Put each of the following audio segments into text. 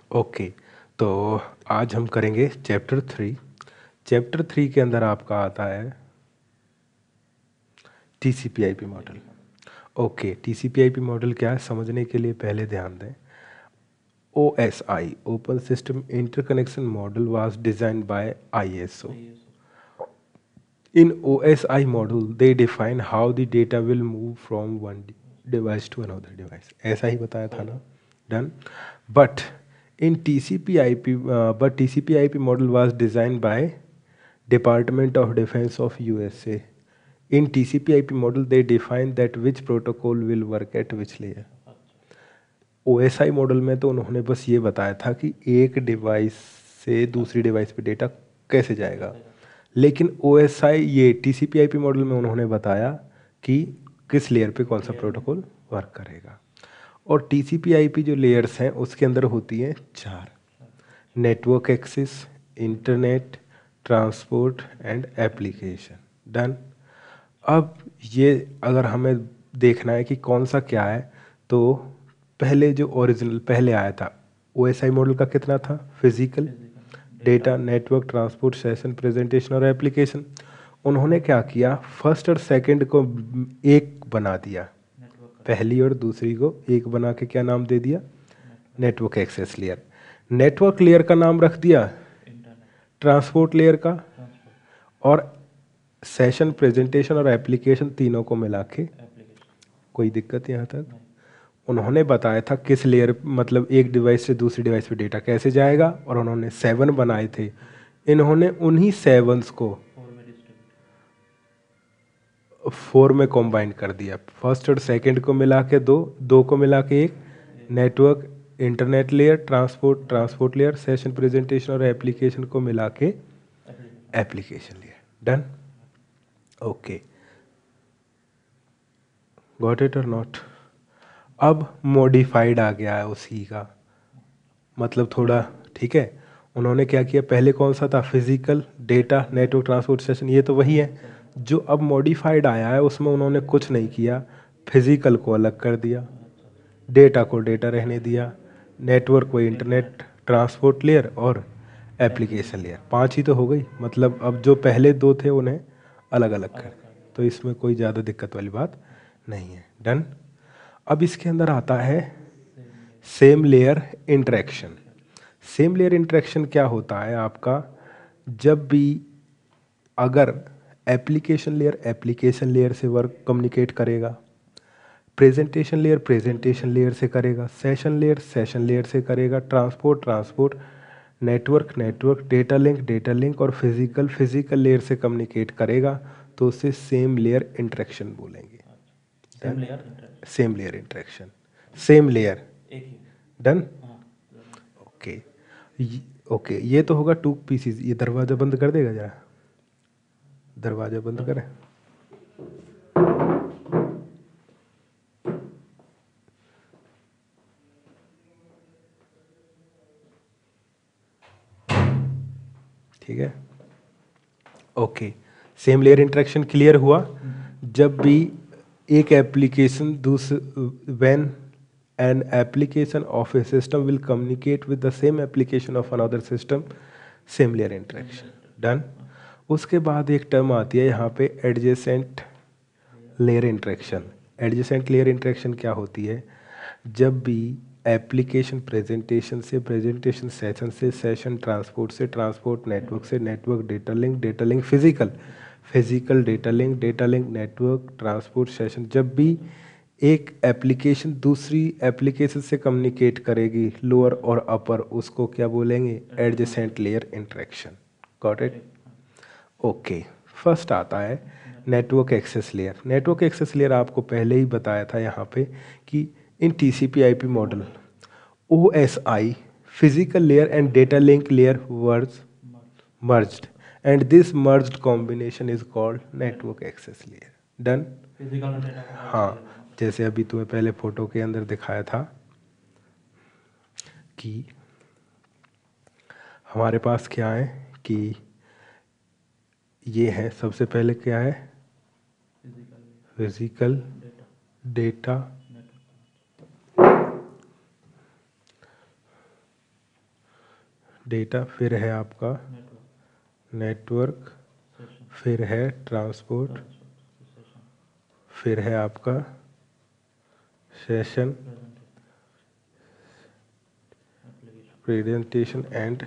Okay, तो आज हम करेंगे चैप्टर 3। चैप्टर 3 के अंदर आपका आता है TCP IP model. Okay, TCP IP model क्या है समझने के लिए पहले ध्यान दें। OSI open system interconnection model was designed by ISO। In OSI model, they define how the data will move from one device to another device. ऐसा ही बताया था ना, done. But in TCP/IP model was designed by Department of Defense of USA. In TCP/IP model, they define that which protocol will work at which layer. OSI model में तो उन्होंने बस ये बताया था कि एक डिवाइस से दूसरी डिवाइस पे डेटा कैसे जाएगा, लेकिन OSI ये TCP/IP मॉडल में उन्होंने बताया कि किस लेयर पे कौन सा प्रोटोकॉल वर्क करेगा। और TCP/IP जो लेयर्स हैं उसके अंदर होती हैं 4: network access, internet, transport and application. Done. अब ये अगर हमें देखना है कि कौन सा क्या है, तो पहले जो ओरिजिनल पहले आया था OSI मॉडल का कितना था? Physical, data, network, transport, session, presentation और एप्लीकेशन। उन्होंने क्या किया, फर्स्ट और सेकंड को एक बना दिया, पहली और दूसरी को एक बना के क्या नाम दे दिया? Network access layer. Network layer का नाम रख दिया ट्रांसपोर्ट लेयर का, और सेशन, प्रेजेंटेशन और एप्लीकेशन तीनों को मिला के। कोई दिक्कत यहाँ तक? उन्होंने बताया था किस लेयर, मतलब एक डिवाइस से दूसरी डिवाइस पे डेटा कैसे जाएगा, और उन्होंने 7 बनाए थे। इन्होंने उन्हीं 7 को 4 में कॉम्बाइन कर दिया। फर्स्ट और सेकंड को मिला के दो को मिला के एक, network, internet layer, transport layer, session, presentation और एप्लीकेशन को मिला के application layer. Done. Okay, got it और नॉट? अब मॉडिफाइड आ गया है उसी का, मतलब थोड़ा ठीक है। उन्होंने क्या किया, पहले कौन सा था? Physical, data, network, transport, session, ये तो वही है। जो अब मॉडिफाइड आया है उसमें उन्होंने कुछ नहीं किया, फिजिकल को अलग कर दिया, डेटा को डेटा रहने दिया, नेटवर्क को इंटरनेट, ट्रांसपोर्ट लेयर और एप्लीकेशन लेयर। 5 ही तो हो गई, मतलब अब जो पहले 2 थे उन्हें अलग अलग कर, तो इसमें कोई ज़्यादा दिक्कत वाली बात नहीं है। डन। अब इसके अंदर आता है same layer interaction. Same layer interaction क्या होता है आपका? जब भी अगर एप्लीकेशन लेयर से वर्क कम्युनिकेट करेगा, प्रेजेंटेशन लेयर से करेगा, सेशन लेयर से करेगा, ट्रांसपोर्ट नेटवर्क डेटा लिंक और फिजिकल लेयर से कम्युनिकेट करेगा, तो उसे सेम लेयर इंटरेक्शन बोलेंगे। Same layer interaction, same layer. Done. Okay, okay, ये तो होगा 2 पीसीज। ये दरवाज़ा बंद कर देगा जरा, दरवाज़ा बंद करें। ठीक है, okay. Same layer interaction clear हुआ। जब भी एक application when an application of a system will communicate with the same application of another system, same layer interaction. Done. उसके बाद एक टर्म आती है यहाँ पे adjacent layer interaction. Adjacent layer interaction क्या होती है? जब भी application presentation session transport network data link physical data link network transport session, जब भी एक एप्लीकेशन दूसरी एप्लीकेशन से कम्युनिकेट करेगी लोअर और अपर, उसको क्या बोलेंगे? Adjacent layer interaction. Got it? Okay, first आता है network access layer. Network access layer आपको पहले ही बताया था यहाँ पे कि इन TCP/IP model OSI physical layer and data link layer were merged, and this merged combination is called network access layer. Done? हाँ, जैसे अभी तुम्हें पहले फोटो के अंदर दिखाया था कि हमारे पास क्या है कि ये है, सबसे पहले क्या है? फिजिकल, डेटा, डेटा, फिर है आपका नेटवर्क, फिर है ट्रांसपोर्ट, फिर है आपका सेशन, प्रेजेंटेशन एंड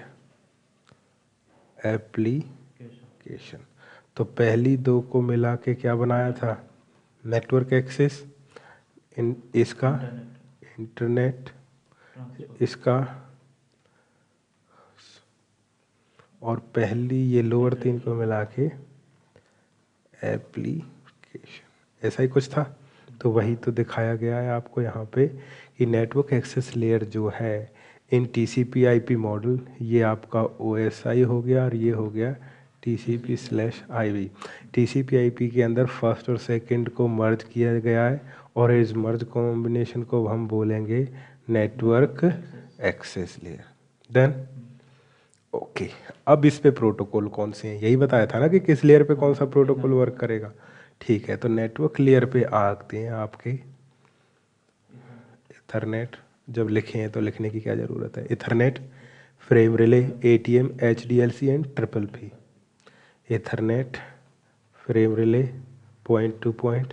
एप्लीकेशन। तो पहली दो को मिला के क्या बनाया था? नेटवर्क एक्सेस, इसका इंटरनेट, इसका, और पहली ये लोअर तीन को मिला के एप्लीकेशन, ऐसा ही कुछ था। तो वही तो दिखाया गया है आपको यहाँ पे कि नेटवर्क एक्सेस लेयर जो है इन TCP/IP मॉडल, ये आपका OSI हो गया और ये हो गया TCP/IP। TCP/IP के अंदर फर्स्ट और सेकंड को मर्ज किया गया है और इस मर्ज कॉम्बिनेशन को हम बोलेंगे network access layer. Done. Okay, अब इस पे प्रोटोकॉल कौन से हैं, यही बताया था ना कि किस लेयर पे कौन सा प्रोटोकॉल वर्क करेगा। ठीक है, तो नेटवर्क लेयर पे आते हैं आपके इथरनेट। जब लिखे हैं तो लिखने की क्या ज़रूरत है? Ethernet, frame relay, ATM, HDLC and PPP। Ethernet, frame relay, point to point,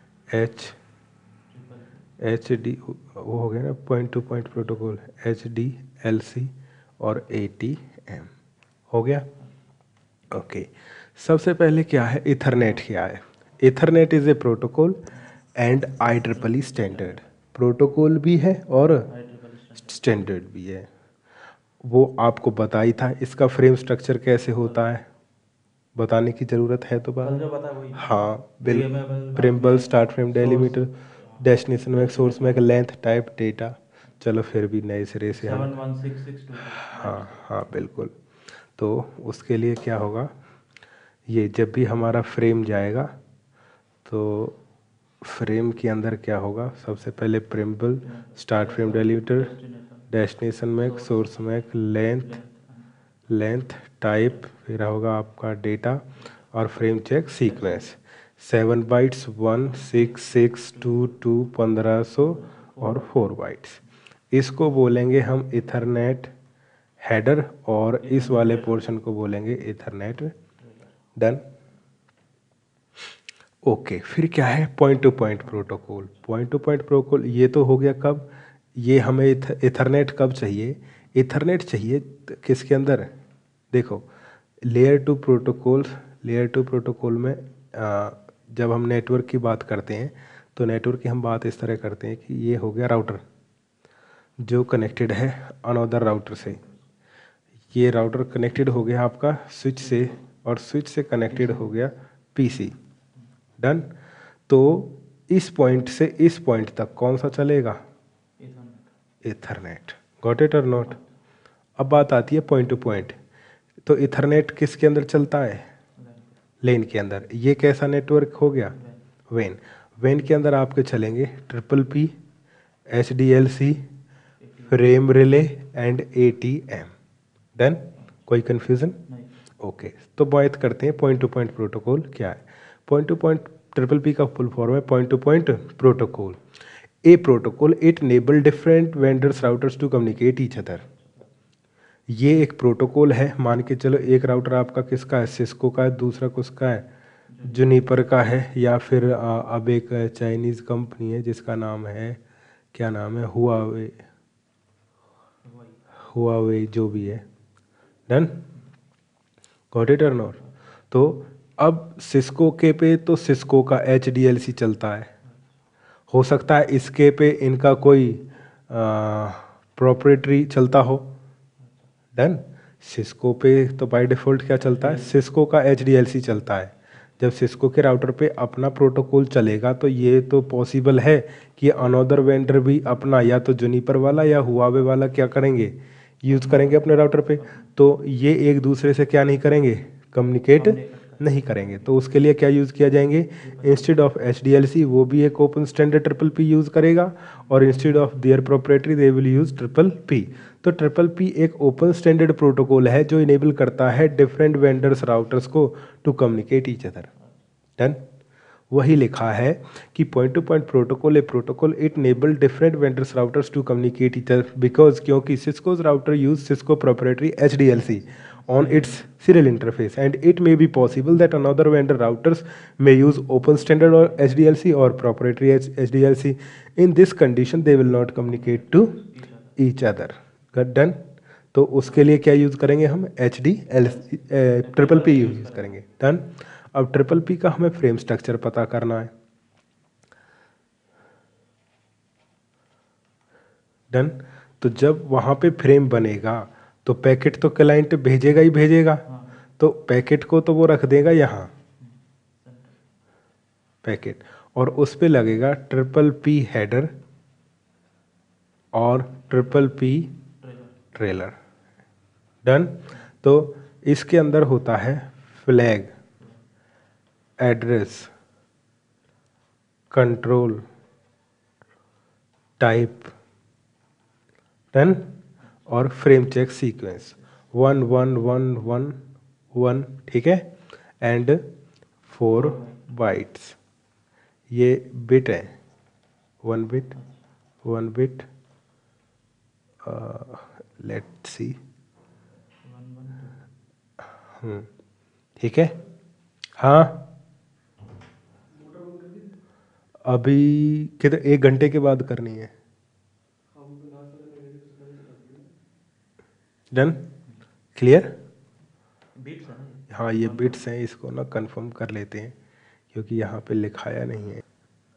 HD वो हो गया ना, point to point protocol, HDLC और ATM हो गया। ओके, सबसे पहले क्या है इथरनेट? क्या है ethernet? Is a protocol and IEEE standard. Protocol भी है और स्टैंडर्ड भी है। वो आपको बताई था। इसका फ्रेम स्ट्रक्चर कैसे होता है बताने की ज़रूरत है तो बात। हाँ बिल्कुल, preamble, start frame, delimiter, destination में, सोर्स में, लेंथ, टाइप, डेटा। चलो फिर भी नए सिरे से हम 71662। हाँ हाँ बिल्कुल। तो उसके लिए क्या होगा, ये जब भी हमारा फ्रेम जाएगा तो फ्रेम के अंदर क्या होगा, सबसे पहले preamble, start frame, delimiter, destination में, सोर्स में, लेंथ, टाइप, फिर होगा आपका डेटा और फ्रेम चेक सीक्वेंस। 7 बाइट्स, 1 6 6 2 2 1500 और 4 बाइट्स। इसको बोलेंगे हम इथरनेट हेडर और इस वाले पोर्शन को बोलेंगे इथरनेट। डन। ओके, फिर क्या है point to point protocol. Point to point protocol ये तो हो गया कब, ये हमें इथरनेट कब चाहिए? इथरनेट चाहिए किसके अंदर? देखो, लेयर टू प्रोटोकॉल में जब हम नेटवर्क की बात करते हैं तो नेटवर्क की हम बात इस तरह करते हैं कि ये हो गया राउटर जो कनेक्टेड है अनदर राउटर से। ये राउटर कनेक्टेड हो गया आपका स्विच से और स्विच से कनेक्टेड हो गया PC। डन। तो इस पॉइंट से इस पॉइंट तक कौन सा चलेगा? इथरनेट। गॉट इट और नॉट? अब बात आती है पॉइंट टू पॉइंट। तो इथरनेट किसके अंदर चलता है? लेन के अंदर। ये कैसा नेटवर्क हो गया? वेन। वेन के अंदर आपके चलेंगे PPP, HDLC, frame relay and ATM। Done. कोई कंफ्यूजन? ओके, तो बात करते हैं पॉइंट टू पॉइंट प्रोटोकॉल क्या है। पॉइंट टू पॉइंट PPP का फुल फॉर्म है point to point protocol. A protocol it enable different vendors routers to communicate each other. ये एक प्रोटोकॉल है, मान के चलो एक राउटर आपका किसका है? सिस्को का है, दूसरा किसका है? जूनिपर का है, या फिर अब एक चाइनीज़ कंपनी है जिसका नाम है, क्या नाम है, हुआवे जो भी है। डन। गॉट इट और नॉट? तो अब सिस्को के पे तो सिस्को का HDLC चलता है। हो सकता है इसके पे इनका कोई प्रोप्राइटरी चलता हो। डन। सिस्को पे तो बाय डिफ़ॉल्ट क्या चलता है? सिस्को का HDLC चलता है। जब सिस्को के राउटर पे अपना प्रोटोकॉल चलेगा तो ये तो पॉसिबल है कि अनदर वेंडर भी अपना या तो जूनिपर वाला या हुआवे वाला क्या करेंगे, यूज़ करेंगे अपने राउटर पे। तो ये एक दूसरे से क्या नहीं करेंगे, कम्युनिकेट नहीं करेंगे। तो उसके लिए क्या यूज़ किया जाएंगे? इंस्टेड ऑफ HDLC वो भी एक ओपन स्टैंडर्ड PPP यूज़ करेगा और instead of their proprietary they will use PPP। तो PPP एक ओपन स्टैंडर्ड प्रोटोकॉल है जो इनेबल करता है डिफरेंट वेंडर्स राउटर्स को to communicate each other. Done. वही लिखा है कि point to point protocol a protocol it enable different vendors routers to communicate each other because क्योंकि Cisco's router use Cisco proprietary HDLC on its serial interface and it may be possible that another vendor routers may use open standard or HDLC or proprietary HDLC. In this condition they will not communicate to each other. Got done? तो उसके लिए क्या use करेंगे हम HDLC triple P use करेंगे. Done. अब triple P का हमें फ्रेम स्ट्रक्चर पता करना है. डन. तो जब वहाँ पे फ्रेम बनेगा तो पैकेट तो क्लाइंट भेजेगा ही भेजेगा. तो पैकेट को तो वो रख देगा यहाँ पैकेट और उस पे लगेगा ट्रिपल पी हेडर और ट्रिपल पी ट्रेलर. डन. तो इसके अंदर होता है flag, address, control, type. Done. और फ्रेम चेक सीक्वेंस 1 1 1 1 1. ठीक है. And 4 bytes. ये बिट है. 1 बिट 1 बिट. Let's see. ठीक है. हाँ अभी कितने 1 घंटे के बाद करनी है. डन. क्लियर. हाँ ये बिट्स हैं, इसको ना कंफर्म कर लेते हैं क्योंकि यहाँ पे लिखाया नहीं है.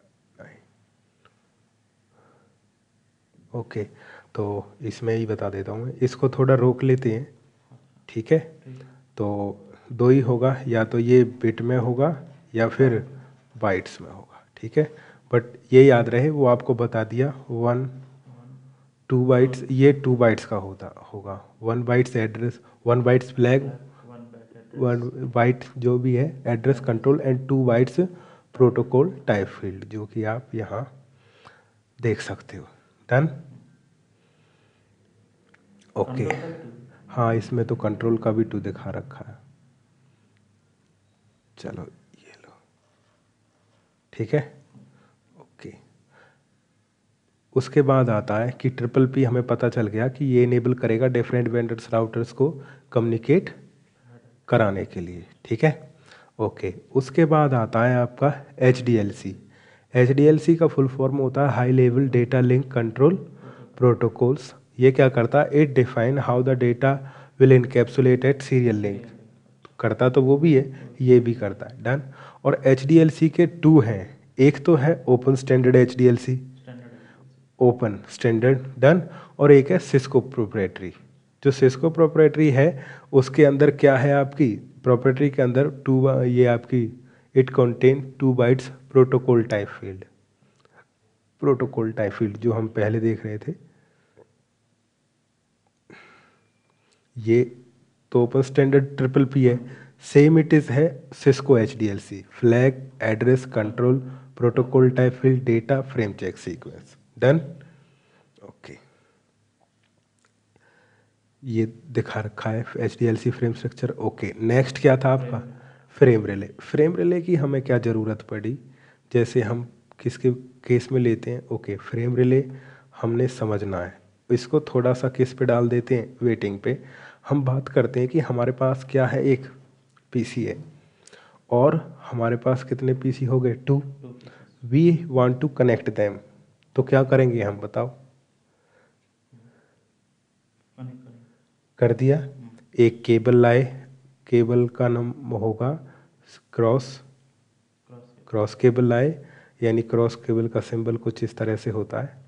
ओके. तो इसमें ही बता देता हूँ मैं, इसको थोड़ा रोक लेते हैं. ठीक है. तो दो ही होगा, या तो ये बिट में होगा या फिर बाइट्स में होगा. ठीक है. बट ये याद रहे वो आपको बता दिया 1 2 बाइट्स. ये 2 बाइट्स का होगा. 1 bytes address, 1 bytes flag, 1 byte जो भी है address control and 2 bytes protocol type field जो कि आप यहाँ देख सकते हो. डन. ओके. हाँ इसमें तो कंट्रोल का भी 2 दिखा रखा है. चलो ये लो. ठीक है. ओके. उसके बाद आता है कि ट्रिपल पी हमें पता चल गया कि ये इनेबल करेगा डिफरेंट वेंडर्स राउटर्स को कम्युनिकेट कराने के लिए. ठीक है. ओके. उसके बाद आता है आपका HDLC. HDLC का फुल फॉर्म होता है high level data link control protocols. ये क्या करता है, it define how the data will encapsulate at serial link. करता तो वो भी है, ये भी करता है. डन. और HDLC के 2 हैं. एक तो है open standard HDLC, open standard. Done. और एक है सिस्को प्रोप्राइटरी. जो सिस्को प्रोप्राइटरी है उसके अंदर क्या है, आपकी प्रोप्राइटरी के अंदर 2 ये आपकी it contain 2 bytes protocol type field. Protocol type field जो हम पहले देख रहे थे, ये तो ओपन स्टैंडर्ड ट्रिपल पी है. सेम इट इज है Cisco HDLC, flag, address, control, protocol type field, data, frame check sequence. Done. Okay. ये दिखा रखा है HDLC frame structure. Okay. Next क्या था आपका, फ्रेम रिले. फ्रेम रिले की हमें क्या ज़रूरत पड़ी, जैसे हम किसके केस में लेते हैं. ओके. फ्रेम रिले हमने समझना है. इसको थोड़ा सा किस पे डाल देते हैं, वेटिंग पे. हम बात करते हैं कि हमारे पास क्या है, एक PC है और हमारे पास कितने PC हो गए, 2. We want to connect them. तो क्या करेंगे हम, बताओ. कर दिया. एक केबल लाए, केबल का नाम होगा क्रॉस केबल लाए, यानी क्रॉस केबल का सिंबल कुछ इस तरह से होता है.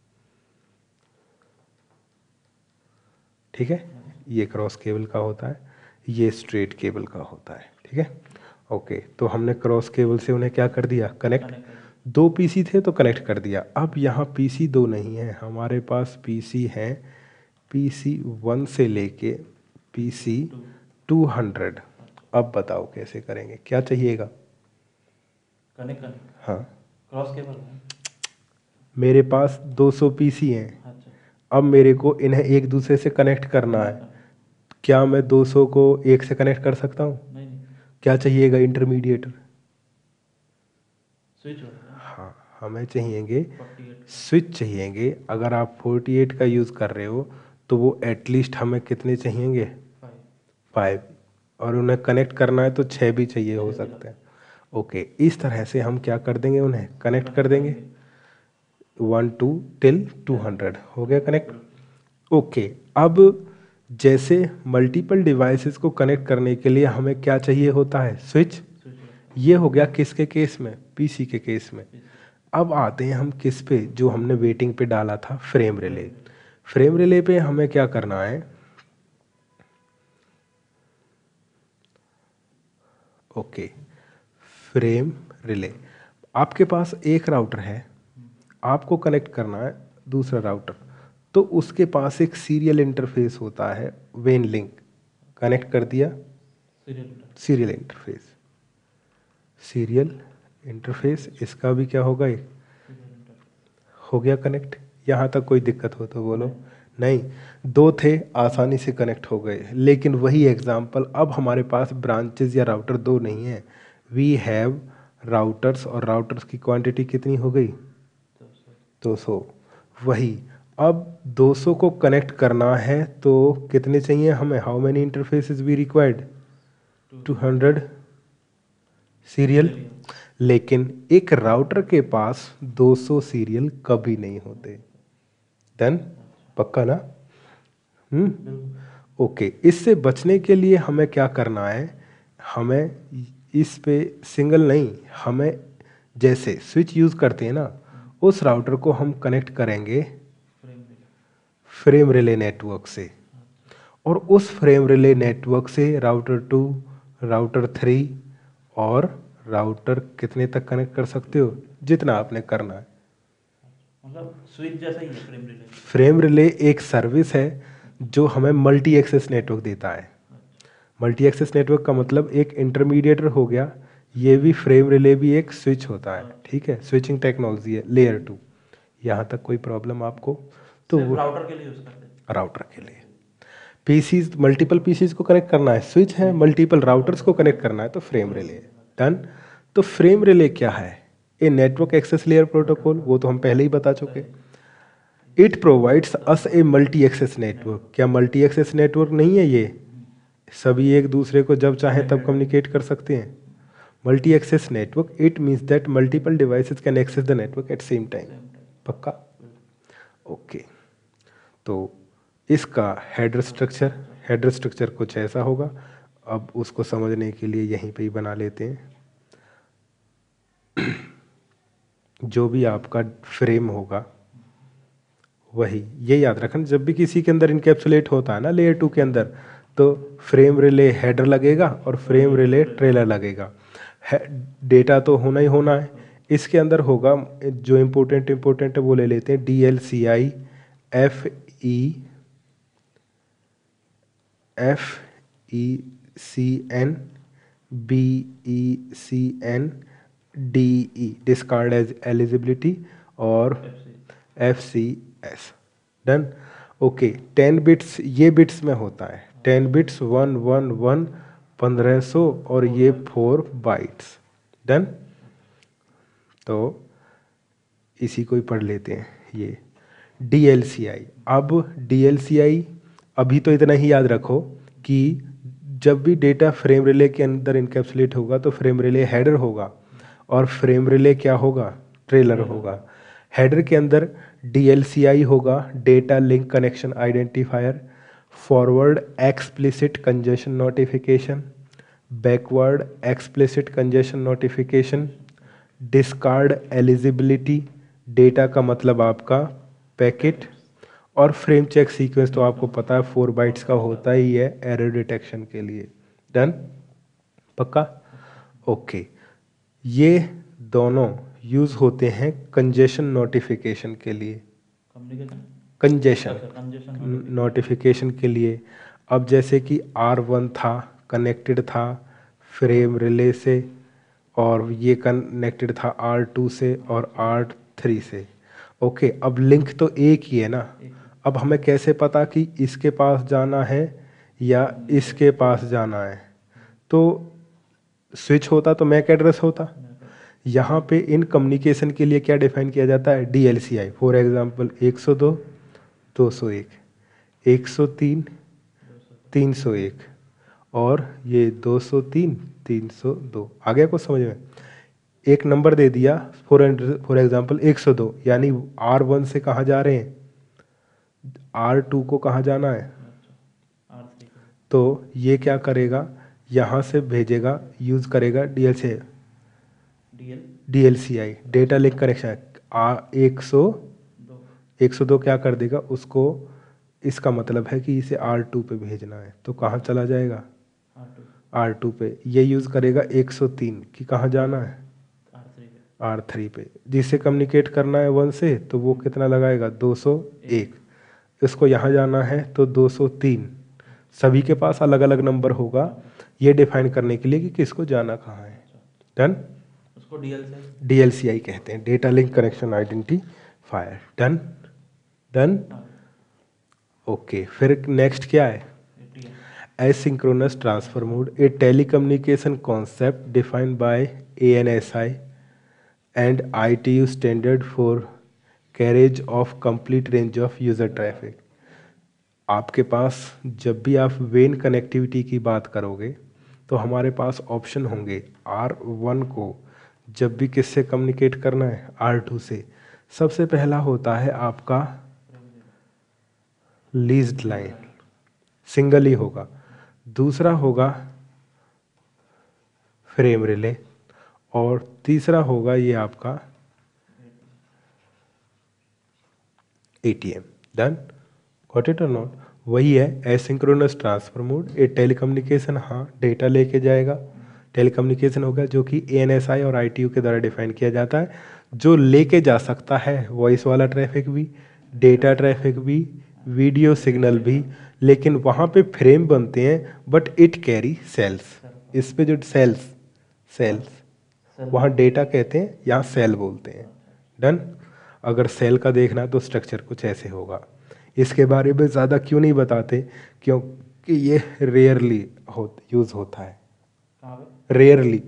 ठीक है. ये क्रॉस केबल का होता है, ये स्ट्रेट केबल का होता है. ठीक है. ओके. तो हमने क्रॉस केबल से उन्हें क्या कर दिया, कनेक्ट. 2 PC थे तो कनेक्ट कर दिया. अब यहाँ PC 2 नहीं है, हमारे पास PC हैं PC 1 से लेके PC 200. अब बताओ कैसे करेंगे, क्या चाहिएगा. कनेक्ट. हाँ क्रॉस केबल. मेरे पास 200 PC हैं. अब मेरे को इन्हें एक दूसरे से कनेक्ट करना है. क्या मैं 200 को एक से कनेक्ट कर सकता हूँ, नहीं. क्या चाहिएगा, इंटरमीडिएटर. स्विच हो गया हाँ, हमें चाहिएंगे 48 स्विच चाहिएंगे। अगर आप 48 का यूज़ कर रहे हो तो वो एटलीस्ट हमें कितने चाहिएंगे? 5 5। और उन्हें कनेक्ट करना है तो 6 भी चाहिए हो 6 भी सकते लगता हैं। ओके, इस तरह से हम क्या कर देंगे, उन्हें कनेक्ट कर देंगे। 1 2 टिल 200 हो गया कनेक्ट। ओके, अब जैसे मल्टीपल डिवाइसेस को कनेक्ट करने के लिए हमें क्या चाहिए होता है? स्विच। स्विच लगता ये हो गया किसके केस में? पीसी के केस में। है अब आते हैं हम किस पे, जो हमने वेटिंग पे डाला था, frame relay. Frame frame relay पे हमें क्या करना है? ओके, फ्रेम रिले, आपके पास एक राउटर है, आपको कनेक्ट करना है दूसरा राउटर, तो उसके पास एक सीरियल इंटरफेस होता है, वेन लिंक। कनेक्ट कर दिया, सीरियल इंटरफेस, सीरियल इंटरफेस, इसका भी क्या होगा? एक हो गया कनेक्ट। यहाँ तक कोई दिक्कत हो तो बोलो। नहीं, दो थे, आसानी से कनेक्ट हो गए। लेकिन वही एग्जाम्पल, अब हमारे पास ब्रांचेस या राउटर दो नहीं है, वी हैव राउटर्स, और राउटर्स की क्वांटिटी कितनी हो गई? 200। वही, अब 200 को कनेक्ट करना है तो कितने चाहिए हमें? How many interfaces we required? 200 serial. लेकिन एक राउटर के पास 200 सीरियल कभी नहीं होते। डन? पक्का ना? ओके, इससे बचने के लिए हमें क्या करना है? हमें इस पे सिंगल नहीं, हमें जैसे स्विच यूज़ करते हैं ना, उस राउटर को हम कनेक्ट करेंगे फ्रेम रिले नेटवर्क से, और उस फ्रेम रिले नेटवर्क से राउटर 2, राउटर 3 और राउटर कितने तक कनेक्ट कर सकते हो? जितना आपने करना है। मतलब स्विच जैसा ही है फ्रेम रिले। फ्रेम रिले एक सर्विस है जो हमें मल्टी एक्सेस नेटवर्क देता है। मल्टी एक्सेस नेटवर्क का मतलब एक इंटरमीडिएटर हो गया, ये भी फ्रेम रिले भी एक स्विच होता है, ठीक है, स्विचिंग टेक्नोलॉजी है, लेयर 2। यहाँ तक कोई प्रॉब्लम आपको? तो सिर्फ वो राउटर के लिए यूज करते हैं। राउटर के लिए। पीसीज, मल्टीपल पीसीज को कनेक्ट करना है, स्विच है, मल्टीपल राउटर्स को कनेक्ट करना है तो फ्रेम रिले है। डन? तो फ्रेम रिले क्या है? A network access layer protocol, वो तो हम पहले ही बता चुके। It provides us a multi access network. क्या मल्टी एक्सेस नेटवर्क नहीं है ये? सभी एक दूसरे को जब चाहें तब कम्युनिकेट कर सकते हैं। Multi access network, it means that multiple devices can access the network at same time. पक्का? ओके, तो इसका हेडर स्ट्रक्चर कुछ ऐसा होगा। अब उसको समझने के लिए यहीं पे ही बना लेते हैं। जो भी आपका फ्रेम होगा वही, ये याद रखना, जब भी किसी के अंदर इनकैप्सुलेट होता है ना लेयर 2 के अंदर, तो फ्रेम रिले हेडर लगेगा और फ्रेम रिले ट्रेलर लगेगा। डेटा तो होना ही होना है। इसके अंदर होगा जो इम्पोर्टेंट है वो ले लेते हैं, DLCI, FECN, BECN, DE discard as eligibility, और FCS। डन? ओके, 10 बिट्स, ये बिट्स में होता है 10 बिट्स, 111 1500, और ये 4 बाइट्स। डन? तो इसी को ही पढ़ लेते हैं, ये DLCI। अब DLCI अभी तो इतना ही याद रखो कि जब भी डेटा फ्रेम रिले के अंदर इनकैप्सुलेट होगा तो फ्रेम रिले हेडर होगा, और फ्रेम रिले क्या होगा? ट्रेलर होगा। हेडर के अंदर DLCI होगा, data link connection identifier, forward explicit congestion notification, backward explicit congestion notification, discard eligibility, data का मतलब आपका पैकेट, और फ्रेम चेक सीक्वेंस तो आपको पता है 4 बाइट्स का होता ही है एरर डिटेक्शन के लिए। डन? पक्का? ओके, ये दोनों यूज होते हैं कंजेशन नोटिफिकेशन के लिए, कंजेशन नोटिफिकेशन के लिए। अब जैसे कि R1 था, कनेक्टेड था फ्रेम रिले से, और ये कनेक्टेड था R2 से और R3 से। ओके, अब लिंक तो एक ही है ना। अब हमें कैसे पता कि इसके पास जाना है या इसके पास जाना है? तो स्विच होता तो मैक एड्रेस होता, यहाँ पे इन कम्युनिकेशन के लिए क्या डिफाइन किया जाता है, DLCI। फॉर एग्जांपल 102 201, 103 301 और ये 203 302। आ गया कुछ समझ में? एक नंबर दे दिया फॉर एग्जांपल 102, यानी R1 से कहाँ जा रहे हैं, R2 को कहाँ जाना है, R3 तो ये क्या करेगा, यहाँ से भेजेगा, यूज करेगा DLCI, डेटा लिंक कनेक्शन। 102 क्या कर देगा उसको, इसका मतलब है कि इसे R2 पे भेजना है, तो कहाँ चला जाएगा, R2 पे। ये यूज करेगा 103 कि कहाँ जाना है, R3 पे। जिससे कम्युनिकेट करना है 1 से, तो वो कितना लगाएगा, 201। इसको यहाँ जाना है तो 203। सभी के पास अलग अलग नंबर होगा, ये डिफाइन करने के लिए कि किसको जाना कहाँ है। डन? उसको DLCI कहते हैं, data link connection identifier. Done? Done? Okay, फिर नेक्स्ट क्या है, asynchronous transfer mode, a telecommunication concept defined by ANSI and ITU standard for carriage of complete range of user traffic. आपके पास जब भी आप वेन कनेक्टिविटी की बात करोगे तो हमारे पास ऑप्शन होंगे। R1 को जब भी किससे कम्युनिकेट करना है, R2 से। सबसे पहला होता है आपका लीज्ड लाइन, सिंगल ही होगा। दूसरा होगा फ्रेम रिले, और तीसरा होगा ये आपका ATM। डन? गॉट इट और नॉट? वही है asynchronous transfer mode. A telecommunication, हाँ डेटा लेके जाएगा, टेलीकम्युनिकेशन होगा जो कि ANSI और ITU के द्वारा डिफाइन किया जाता है, जो लेके जा सकता है वॉइस वाला ट्रैफिक भी, डेटा ट्रैफिक भी, वीडियो सिग्नल भी। लेकिन वहाँ पे फ्रेम बनते हैं बट इट कैरी सेल्स। इस पे जो सेल्स वहाँ डेटा कहते हैं, यहाँ सेल बोलते हैं। डन? अगर सेल का देखना है तो स्ट्रक्चर कुछ ऐसे होगा। इसके बारे में ज़्यादा क्यों नहीं बताते, क्योंकि ये रेयरली यूज़ होता है, रेयरली।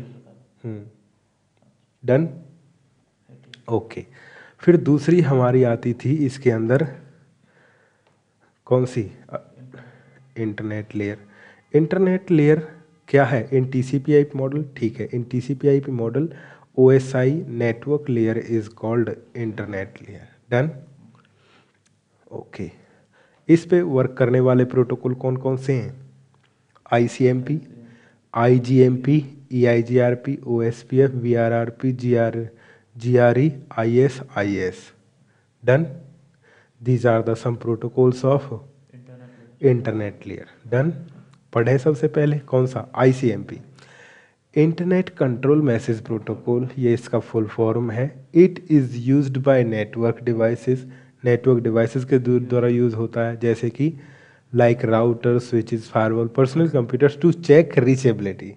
डन? ओके। फिर दूसरी हमारी आती थी इसके अंदर, कौन सी, इंटरनेट लेयर। इंटरनेट लेयर क्या है इन TCP/IP मॉडल? ठीक है, in TCP/IP model OSI network layer is called internet layer. Done? Okay. इस पे वर्क करने वाले प्रोटोकॉल कौन कौन से हैं, ICMP, IGMP, EIGRP, OSPF, VRRP, GRE, IS. Done? These are the some protocols of internet layer. Done? पढ़े सबसे पहले कौन सा, ICMP, internet control message protocol, ये इसका फुल फॉर्म है। It is used by network devices, network devices के द्वारा यूज होता है, जैसे कि like router, switches, firewall, personal computers to check reachability,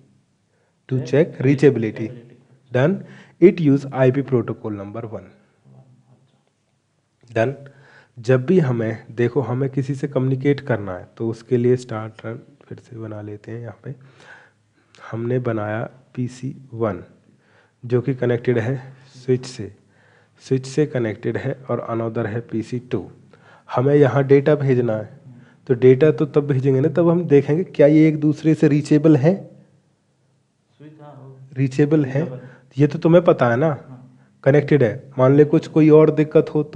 done? It use IP protocol number 1। Done? जब भी हमें देखो, हमें किसी से कम्युनिकेट करना है तो उसके लिए स्टार्ट रन फिर से बना लेते हैं। यहाँ पे हमने बनाया PC1 जो कि कनेक्टेड है स्विच से कनेक्टेड है, और अनदर है PC2। हमें यहाँ डेटा भेजना है, तो डेटा तो तब भेजेंगे ना, तब हम देखेंगे क्या ये एक दूसरे से रीचेबल है, रीचेबल है। ये तो तुम्हें पता है ना, कनेक्टेड है। मान ले कुछ कोई और दिक्कत हो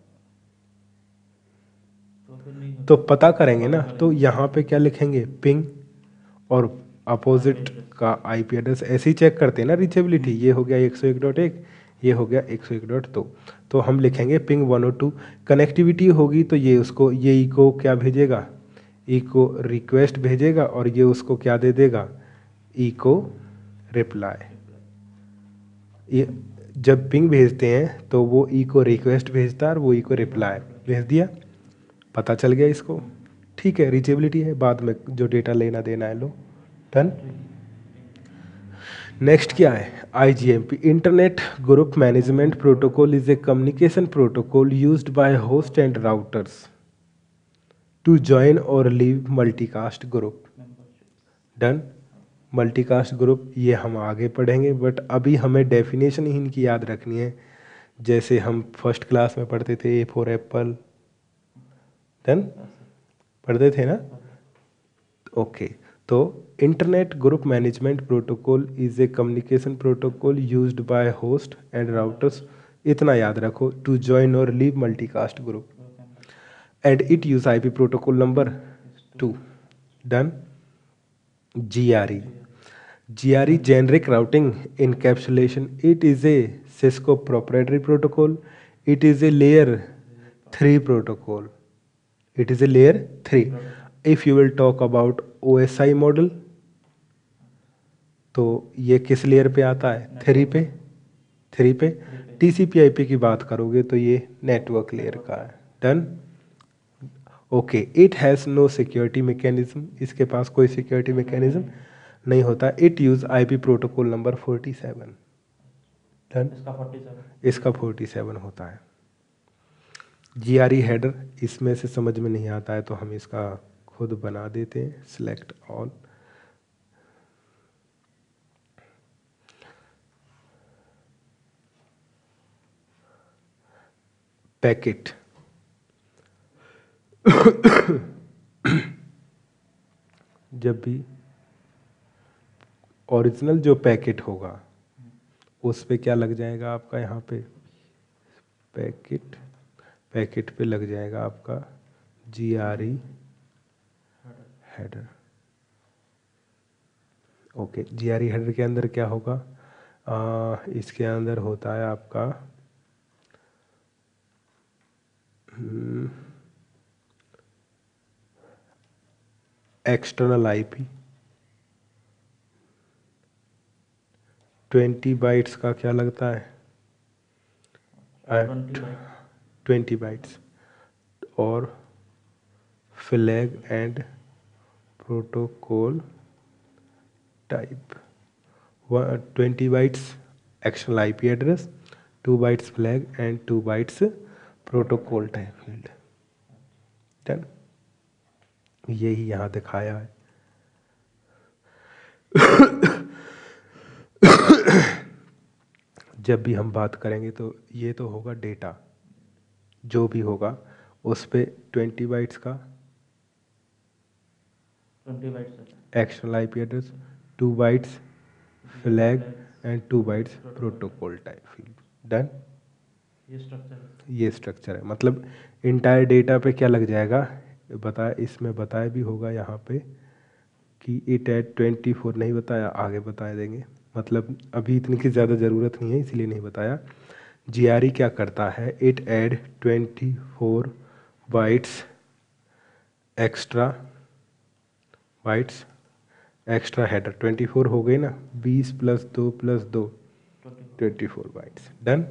तो पता करेंगे ना। तो यहाँ पे क्या लिखेंगे, पिंग और अपोजिट का IP एड्रेस, ऐसे ही चेक करते हैं ना रीचेबिलिटी। ये हो गया 101.1, ये हो गया 101.2, तो हम लिखेंगे पिंग 102। कनेक्टिविटी होगी तो ये उसको, ये इको क्या भेजेगा, इको रिक्वेस्ट भेजेगा, और ये उसको क्या दे देगा, इको रिप्लाई। ये जब पिंग भेजते हैं तो वो इको रिक्वेस्ट भेजता है और वो इको रिप्लाई भेज दिया। पता चल गया इसको, ठीक है। रीचेबिलिटी है, बाद में जो डेटा लेना देना है लो। डन? नेक्स्ट क्या है, IGMP, internet group management protocol is a communication protocol used by host and routers to join और leave multicast group. Done? Multicast group ये हम आगे पढ़ेंगे, बट अभी हमें डेफिनेशन ही इनकी याद रखनी है। जैसे हम फर्स्ट क्लास में पढ़ते थे, ए फॉर एप्पल, देन पढ़ते थे ना। ओके, तो internet group management protocol is a communication protocol used by host and routers, इतना याद रखो, टू जॉइन और leave multicast group, and it use IP protocol number 2। Done. GRE, GRE generic routing encapsulation, it is a Cisco proprietary protocol, it is a layer 3 protocol, it is a layer 3। if you will talk about OSI model, तो ये किस layer पे आता है? 3 पे, 3 पे। TCP/IP की बात करोगे तो ये नेटवर्क लेयर का है। Done. Okay, it has no security mechanism, इसके पास कोई सिक्योरिटी मैकेनिज्म नहीं होता। It use IP protocol number 47। Done. इसका 47 होता है। GRE हेडर इसमें से समझ में नहीं आता है तो हम इसका खुद बना देते हैं। Select all. पैकेट, जब भी ओरिजिनल जो पैकेट होगा उस पे क्या लग जाएगा आपका? यहाँ पे पैकेट, पैकेट पे लग जाएगा आपका GRE header. Okay, GRE header के अंदर क्या होगा? इसके अंदर होता है आपका एक्सटर्नल IP 20 बाइट्स का क्या लगता है? 20 बाइट्स, और flag and protocol type 20 bytes external IP address, 2 bytes flag and 2 bytes protocol type field. Done. यही यहाँ दिखाया है। जब भी हम बात करेंगे तो ये तो होगा डेटा, जो भी होगा उस पे 20 बाइट्स का 20 bytes external IP address, 2 bytes flag and 2 bytes protocol type field. Done. ये स्ट्रक्चर है, मतलब इंटायर डेटा पे क्या लग जाएगा बताया, इसमें बताया भी होगा यहाँ पे कि इट एट 24 नहीं बताया, आगे बता देंगे, मतलब अभी इतनी की ज़्यादा ज़रूरत नहीं है इसलिए नहीं बताया। GRE क्या करता है? It add 24 bytes extra, bytes extra header. 24 हो गई ना, 20 + 2 + 2 24 bytes. Done.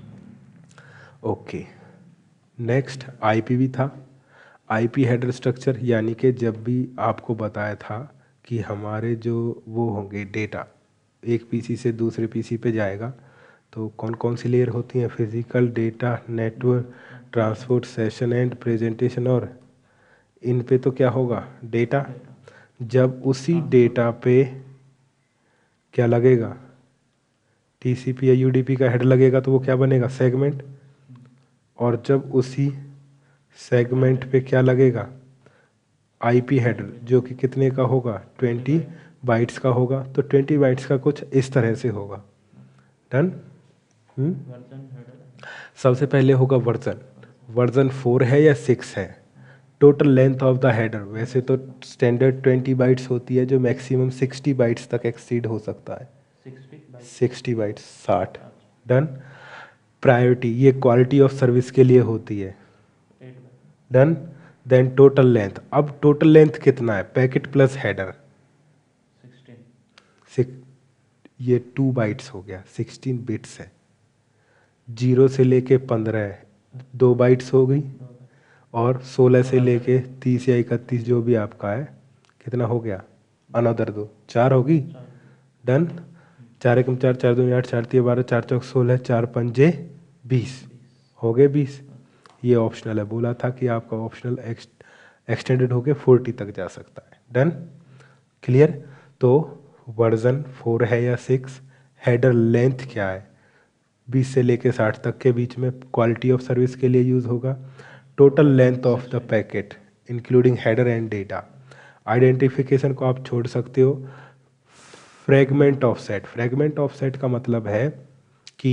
Okay, next IPv था। IP हेडर स्ट्रक्चर, यानी कि जब भी आपको बताया था कि हमारे जो वो होंगे डेटा एक PC से दूसरे PC पे जाएगा तो कौन कौन सी लेयर होती हैं? Physical, data, network, transport, session and presentation. और इन पे तो क्या होगा? डेटा। जब उसी डेटा पे क्या लगेगा? TCP या UDP का हेडर लगेगा तो वो क्या बनेगा? सेगमेंट। और जब उसी सेगमेंट पे क्या लगेगा? IP हेडर, जो कि कितने का होगा? 20 बाइट्स का होगा। तो 20 बाइट्स का कुछ इस तरह से होगा। डन। सबसे पहले होगा वर्जन, वर्जन 4 है या 6 है। Total length of the header, वैसे तो स्टैंडर्ड 20 बाइट्स होती है जो मैक्सिमम 60 बाइट्स तक एक्सीड हो सकता है। 60 बाइट्स, 60। डन। प्रायोरिटी, ये क्वालिटी ऑफ सर्विस के लिए होती है। डन। देन टोटल लेंथ, अब टोटल लेंथ कितना है? पैकेट प्लस हेडर 16, ये 2 बाइट्स हो गया, 16 बिट्स है। 0 से लेके 15 2 बाइट्स हो गई, और 16 से लेके 30 या 31 जो भी आपका है, कितना हो गया? अनदर 2, 4 होगी। डन। 4 एकम 4, 4 दूनी 8, 4 तिया 12, 4 चौक 16, 4 पंजे 20 हो गए 20। ये ऑप्शनल है, बोला था कि आपका ऑप्शनल एक्सटेंडेड होके 40 तक जा सकता है। डन। क्लियर। तो वर्जन 4 है या 6, हेडर लेंथ क्या है, 20 से लेके 60 तक के बीच में क्वालिटी ऑफ सर्विस के लिए यूज़ होगा, total length of the packet including header and data. Identification को आप छोड़ सकते हो। फ्रेगमेंट ऑफसेट, फ्रेगमेंट ऑफसेट का मतलब है कि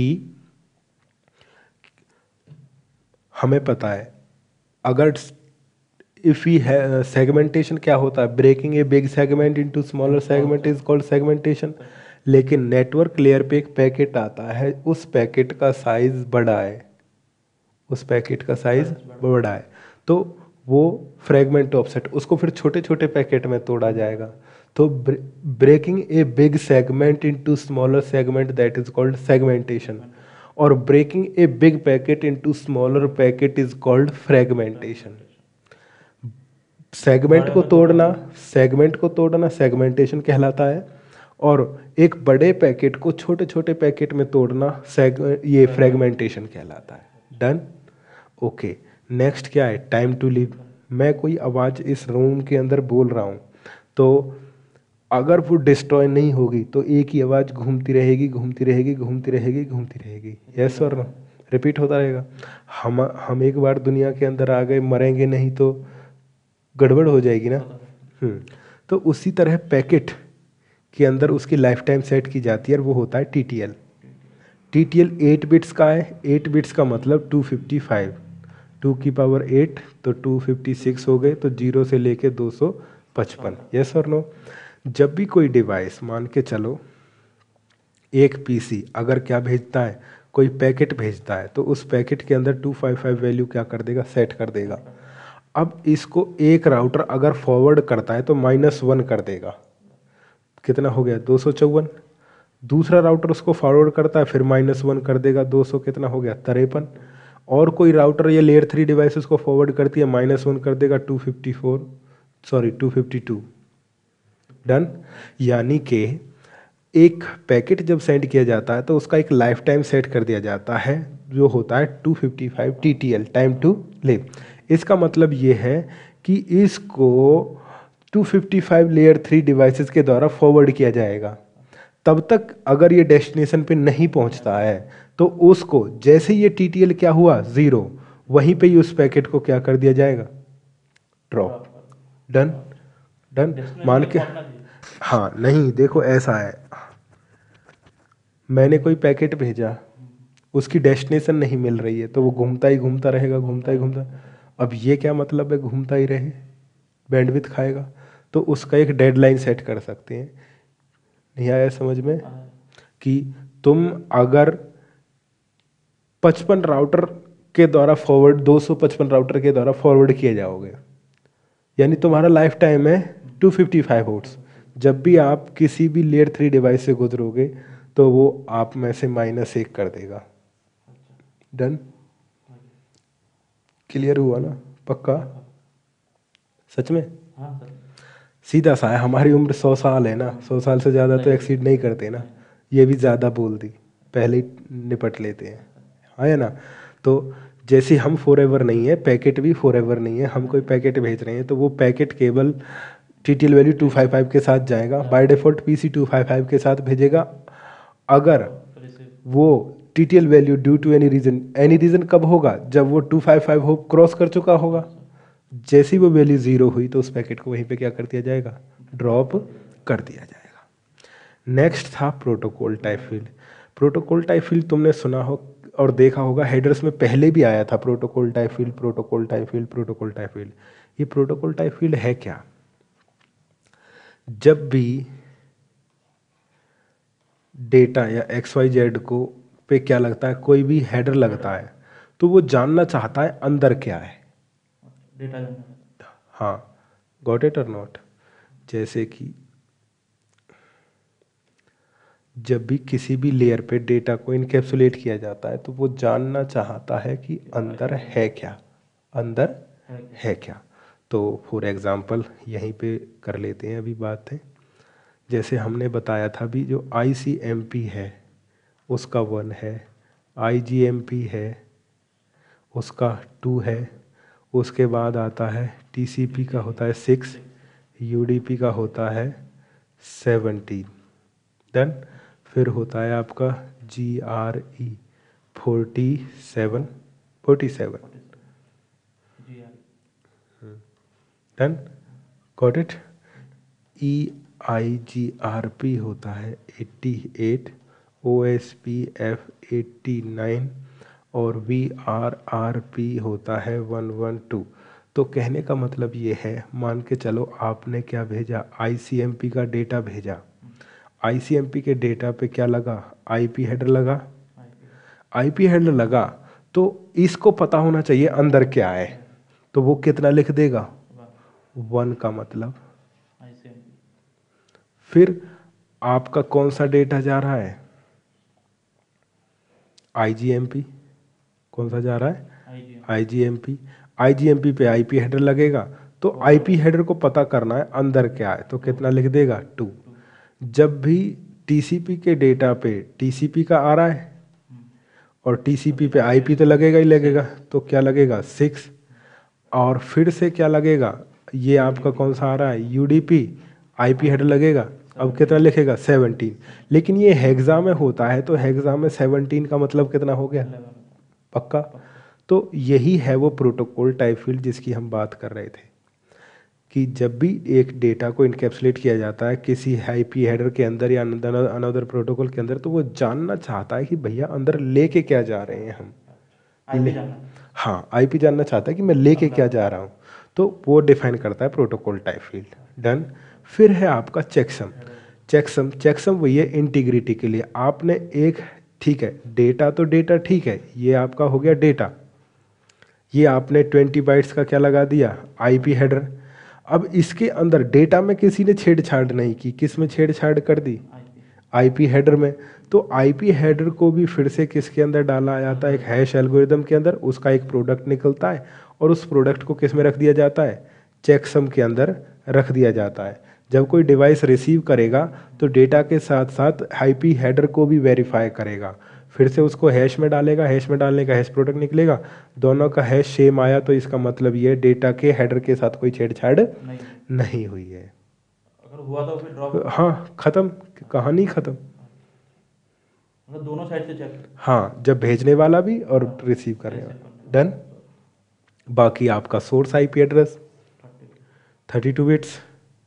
हमें पता है अगर इफ वी सेगमेंटेशन क्या होता है, breaking a big segment into smaller segment is called segmentation. लेकिन नेटवर्क लेयर पे एक पैकेट आता है, उस पैकेट का साइज बड़ा है, उस पैकेट का साइज बड़ा है, तो वो फ्रेगमेंट ऑफसेट, उसको फिर छोटे छोटे पैकेट में तोड़ा जाएगा। तो breaking a big segment into smaller segment that is called segmentation, और breaking a big packet into smaller packet is called fragmentation. Segment को तोड़ना सेगमेंटेशन कहलाता है, और एक बड़े पैकेट को छोटे छोटे पैकेट में तोड़ना ये फ्रेगमेंटेशन कहलाता है। डन। ओके, नेक्स्ट क्या है, टाइम टू लिव। मैं कोई आवाज़ इस रूम के अंदर बोल रहा हूँ, तो अगर वो डिस्ट्रॉय नहीं होगी तो एक ही आवाज़ घूमती रहेगी, घूमती रहेगी, घूमती रहेगी, घूमती रहेगी। यस और नो, रिपीट होता रहेगा। हम एक बार दुनिया के अंदर आ गए, मरेंगे नहीं तो गड़बड़ हो जाएगी ना। तो उसी तरह पैकेट के अंदर उसकी लाइफ टाइम सेट की जाती है, और वो होता है TTL। TTL 8 बिट्स का है, 8 बिट्स का मतलब 255, 2 की पावर 8 तो 256 हो गए, तो 0 से लेके 255। यस और नो। जब भी कोई डिवाइस, मान के चलो एक PC अगर क्या भेजता है, कोई पैकेट भेजता है, तो उस पैकेट के अंदर 255 वैल्यू क्या कर देगा, सेट कर देगा। अब इसको एक राउटर अगर फॉरवर्ड करता है तो -1 कर देगा, कितना हो गया, 254। दूसरा राउटर उसको फॉरवर्ड करता है, फिर -1 कर देगा, 200 कितना हो गया, 53। और कोई राउटर या लेयर 3 डिवाइस उसको फॉरवर्ड करती है, -1 कर देगा, 252। डन। यानी कि एक पैकेट जब सेंड किया जाता है तो उसका एक लाइफ टाइम सेट कर दिया जाता है, जो होता है 255 TTL, टाइम टू लिव। इसका मतलब ये है कि इसको 255 लेयर 3 डिवाइसेस के द्वारा फॉरवर्ड किया जाएगा। तब तक अगर ये डेस्टिनेशन पे नहीं पहुंचता है तो उसको जैसे ये TTL क्या हुआ, 0, वहीं पे ही उस पैकेट को क्या कर दिया जाएगा, ड्रॉप। डन। डन। मान के, हाँ नहीं, देखो ऐसा है, मैंने कोई पैकेट भेजा, उसकी डेस्टिनेशन नहीं मिल रही है, तो वो घूमता ही घूमता रहेगा, घूमता ही घूमता। अब ये क्या मतलब है, घूमता ही रहे, बैंडविड्थ खाएगा। तो उसका एक डेडलाइन सेट कर सकते हैं। नहीं आया समझ में, कि तुम अगर 55 राउटर के द्वारा फॉरवर्ड, 255 राउटर के द्वारा फॉरवर्ड किए जाओगे, यानी तुम्हारा लाइफ टाइम है 255 वोट्स। जब भी आप किसी भी लेयर 3 डिवाइस से गुजरोगे तो वो आप में से -1 कर देगा। डन। क्लियर हुआ ना, पक्का, सच में? हाँ सर। सीधा सा है, हमारी उम्र 100 साल है ना, 100 साल से ज़्यादा तो एक्सीड नहीं करते ना। ये भी ज़्यादा बोल दी, पहले ही निपट लेते हैं, हाँ या ना। तो जैसे हम फॉरएवर नहीं है, पैकेट भी फॉरएवर नहीं है। हम कोई पैकेट भेज रहे हैं तो वो पैकेट केवल TTL वैल्यू 255 के साथ जाएगा, बाय डिफ़ॉल्ट PC 255 के साथ भेजेगा। अगर वो TTL value due to any reason कब होगा, जब वो 255 हो क्रॉस कर चुका होगा। जैसी वो वैल्यू 0 हुई तो उस पैकेट को वहीं पे क्या कर दिया जाएगा, ड्रॉप कर दिया जाएगा। नेक्स्ट था protocol type field. Protocol type field तुमने सुना हो और देखा होगा, हेडर्स में पहले भी आया था, protocol type field, protocol type field, protocol type field. ये प्रोटोकॉल टाइप फील्ड है क्या, जब भी डेटा या XYZ को पे क्या लगता है, कोई भी हेडर लगता है, तो वो जानना चाहता है अंदर क्या है, डेटा जानना। हाँ, गॉट इट और नॉट। जैसे कि जब भी किसी भी लेयर पे डेटा को इनकैप्सुलेट किया जाता है तो वो जानना चाहता है कि अंदर है क्या, अंदर है क्या। तो फॉर एग्ज़ाम्पल यहीं पे कर लेते हैं अभी बात है। जैसे हमने बताया था भी, जो ICMP है उसका 1 है, IGMP है उसका 2 है, उसके बाद आता है TCP का होता है 6, UDP का होता है 17। डन। फिर होता है आपका GRE 47 G R done, got it. EIGRP होता है 88, OSPF 89 और VRRP होता है 112। तो कहने का मतलब ये है, मान के चलो आपने क्या भेजा, ICMP का डेटा भेजा। ICMP के डेटा पे क्या लगा, IP हेडर लगा। IP हेडर लगा तो इसको पता होना चाहिए अंदर क्या है, तो वो कितना लिख देगा, 1 का मतलब। फिर आपका कौन सा डेटा जा रहा है, IGMP। कौन सा जा रहा है, IGMP। IGMP पे IP हेडर लगेगा, तो IP हेडर को पता करना है अंदर क्या है, तो कितना लिख देगा, 2। जब भी TCP के डेटा पे TCP का आ रहा है और TCP पे IP तो लगेगा ही लगेगा, तो क्या लगेगा, 6। और फिर से क्या लगेगा, ये आपका कौन सा आ रहा है, UDP, IP हेडर लगेगा। अब कितना लिखेगा, 17। लेकिन ये हेक्सा में होता है, तो हेक्सा में 17 का मतलब कितना हो गया, पक्का। तो यही है वो प्रोटोकॉल टाइप फील्ड जिसकी हम बात कर रहे थे, कि जब भी एक डेटा को इनकैप्सुलेट किया जाता है किसी IP हेडर के अंदर या अनदर प्रोटोकॉल के अंदर, तो वो जानना चाहता है कि भैया अंदर लेके क्या जा रहे हैं हम, हाँ IP जानना चाहता है कि मैं लेके क्या जा रहा हूँ, तो वो डिफाइन करता है प्रोटोकॉल टाइप फील्ड। डन। फिर है आपका चेकसम। चेकसम वही है इंटीग्रिटी के लिए। आपने एक, ठीक है, डेटा तो डेटा ठीक है, ये आपका हो गया डेटा, ये आपने 20 बाइट्स का क्या लगा दिया, IP हेडर। अब इसके अंदर डेटा में किसी ने छेड़छाड़ नहीं की, किस में छेड़छाड़ कर दी, IP हेडर में। तो IP हेडर को भी फिर से किसके अंदर डाला जाता है, एक हैश एल्गोरिदम के अंदर, उसका एक प्रोडक्ट निकलता है और उस प्रोडक्ट को किस में रख दिया जाता है, चेकसम के अंदर रख दिया जाता है। जब कोई डिवाइस रिसीव करेगा तो डेटा के साथ साथ IP हेडर को भी वेरीफाई करेगा, फिर से उसको हैश में डालेगा, हैश में डालने का हैश प्रोडक्ट निकलेगा, दोनों का हैश सेम आया, तो इसका मतलब ये डेटा के हेडर के साथ कोई छेड़छाड़ नहीं हुई है। अगर हुआ तो फिर ड्रॉप, हाँ, खत्म, कहानी खत्म। मतलब दोनों साइड से चेक, हाँ, जब भेजने वाला भी और रिसीव करने वाला। डन। बाकी आपका source IP address 32 bits,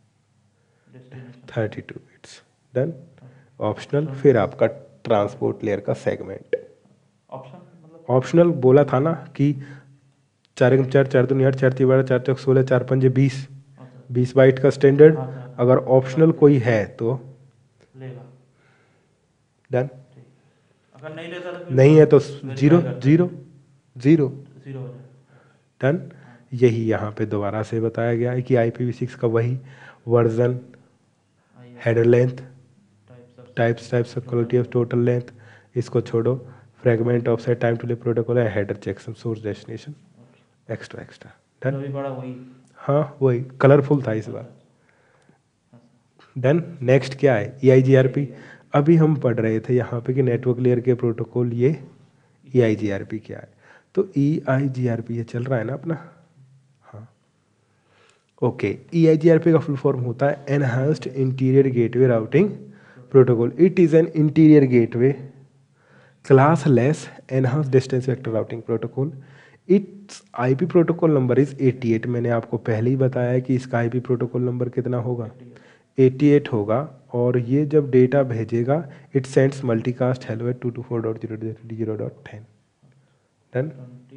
32 bits. Done. Optional, फिर आपका ट्रांसपोर्ट लेयर का सेगमेंट। ऑप्शन मतलब ऑप्शनल बोला था ना कि 4 × 4 4 दूनी 8 4 3 12 4 चौक 16 4 5 20, 20 बाइट का स्टैंडर्ड। अगर ऑप्शनल कोई है तो लेगा। डन, अगर नहीं लेता तो नहीं है तो 0 0 0। डन। यही यहाँ पे दोबारा से बताया गया है कि IPv6 का वही version, header length, types of quality of total length, इसको छोड़ो, fragment offset time to live protocol है, header checksum, source destination, extra. Done. बड़ा वही, हाँ वही, कलरफुल था इस बार। डन। नेक्स्ट क्या है, EIGRP। अभी हम पढ़ रहे थे यहाँ पे कि नेटवर्क लेयर के प्रोटोकॉल, ये EIGRP क्या है, तो EIGRP ये चल रहा है ना अपना, हाँ ओके। EIGRP का फुल फॉर्म होता है enhanced interior gateway routing protocol. It is an interior gateway classless enhanced distance vector routing protocol. Its IP protocol number is 88। मैंने आपको पहले ही बताया है कि इसका IP प्रोटोकॉल नंबर कितना होगा, 88 होगा। और ये जब डेटा भेजेगा, it sends multicast hello at 224.0.0.10। Done.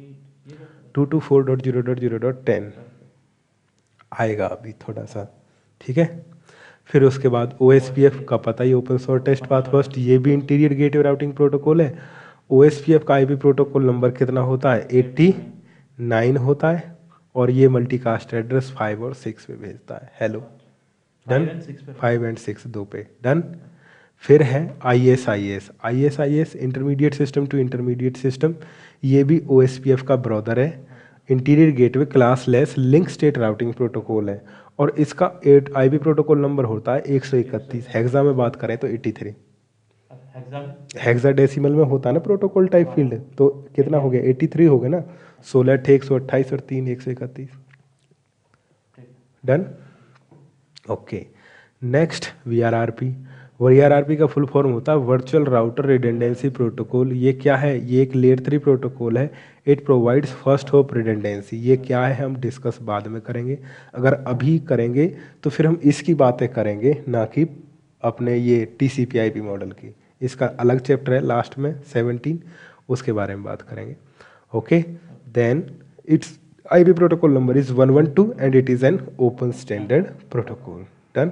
224.0.0.10 आएगा अभी थोड़ा सा, ठीक है। फिर उसके बाद OSPF का पता ही, open source test path first, ये भी इंटीरियर गेटवे राउटिंग प्रोटोकॉल है। OSPF का IP प्रोटोकॉल नंबर कितना होता है, 89 होता है, और ये मल्टीकास्ट एड्रेस 5 और 6 पे भेजता है, हेलो। डन। 5 और 6 दो पे। डन। फिर है ISIS intermediate system to intermediate system, ये भी OSPF का ब्रदर है। Interior gateway classless link state routing protocol है, और इसका IP प्रोटोकॉल नंबर होता है 131। हेक्सा में बात करें तो 83। हेक्सा डेसिमल में होता है ना प्रोटोकॉल टाइप फील्ड, तो कितना हो गया, 83 हो गया ना, 16 8 128 और 3 131। Done. Okay. Next VRRP। VRRP का फुल फॉर्म होता है वर्चुअल राउटर रिडंडेंसी प्रोटोकॉल। ये क्या है? ये एक लेयर 3 प्रोटोकॉल है। It provides first hop redundancy. ये क्या है हम डिस्कस बाद में करेंगे। अगर अभी करेंगे तो फिर हम इसकी बातें करेंगे, ना कि अपने ये TCP/IP मॉडल की। इसका अलग चैप्टर है लास्ट में 17, उसके बारे में बात करेंगे। Okay, then it's IP protocol number is 112 and it is an open standard protocol. Done.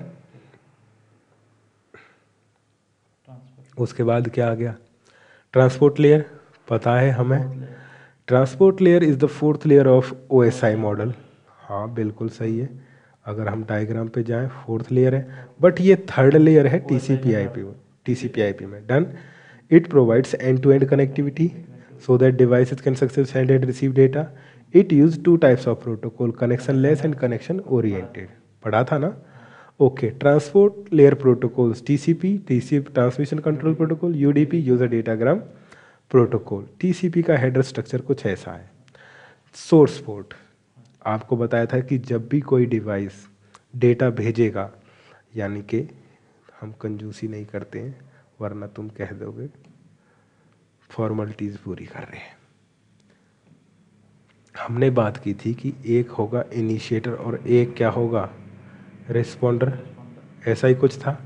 उसके बाद क्या आ गया? Transport layer. पता है हमें, transport layer is the 4th layer of OSI model. हाँ बिल्कुल सही है। अगर हम डायग्राम पे जाएं 4th लेयर है, बट ये 3rd लेयर है TCP/IP में। Done. It provides end to end connectivity so that devices can successfully send and receive data. It use 2 types of protocol, connectionless and connection oriented. पढ़ा था ना? Okay, transport layer protocols TCP transmission control protocol, UDP user datagram protocol. TCP का header structure कुछ ऐसा है। Source port, आपको बताया था कि जब भी कोई डिवाइस डेटा भेजेगा, यानी कि हम कंजूसी नहीं करते हैं वरना तुम कह दोगे फॉर्मेलिटीज़ पूरी कर रहे हैं। हमने बात की थी कि एक होगा इनिशिएटर और एक क्या होगा? रिस्पॉन्डर। ऐसा ही कुछ था।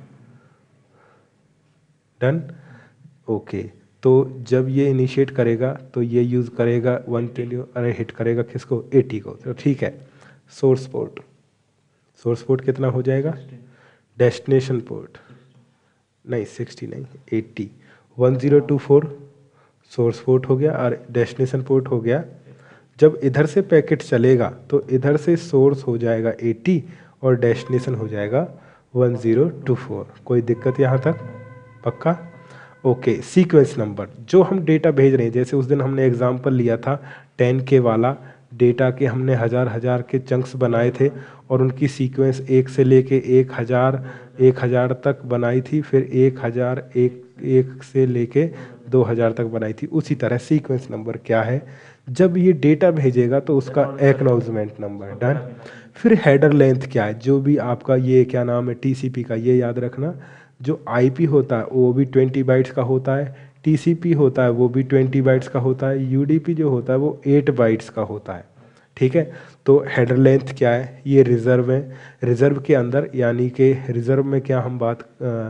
डन। ओके, तो जब ये इनिशिएट करेगा तो ये यूज़ करेगा 120, अरे हिट करेगा किसको? 80 को। तो ठीक है। सोर्स पोर्ट, सोर्स पोर्ट कितना हो जाएगा? डेस्टिनेशन पोर्ट नहीं 60 नहीं 80, 1024 सोर्स पोर्ट हो गया और डेस्टिनेशन पोर्ट हो गया। जब इधर से पैकेट चलेगा तो इधर से सोर्स हो जाएगा 80 और डेस्टिनेशन हो जाएगा 1024। कोई दिक्कत यहाँ तक? पक्का? ओके, सीक्वेंस नंबर जो हम डेटा भेज रहे हैं, जैसे उस दिन हमने एग्जांपल लिया था 10K वाला डेटा के, हमने हज़ार के चंक्स बनाए थे और उनकी सीक्वेंस 1 से लेके 1000 तक बनाई थी, फिर 1000 1 से लेके 2000 तक बनाई थी। उसी तरह सीक्वेंस नंबर क्या है? जब ये डेटा भेजेगा तो उसका एक्नॉलेजमेंट नंबर। डन। फिर हेडर लेंथ क्या है? जो भी आपका ये क्या नाम है TCP का, ये याद रखना, जो IP होता है वो भी 20 बाइट्स का होता है, TCP होता है वो भी 20 बाइट्स का होता है, UDP जो होता है वो 8 बाइट्स का होता है। ठीक है, तो हेडर लेंथ क्या है? ये रिजर्व है। रिजर्व के अंदर, यानी कि रिजर्व में क्या हम बात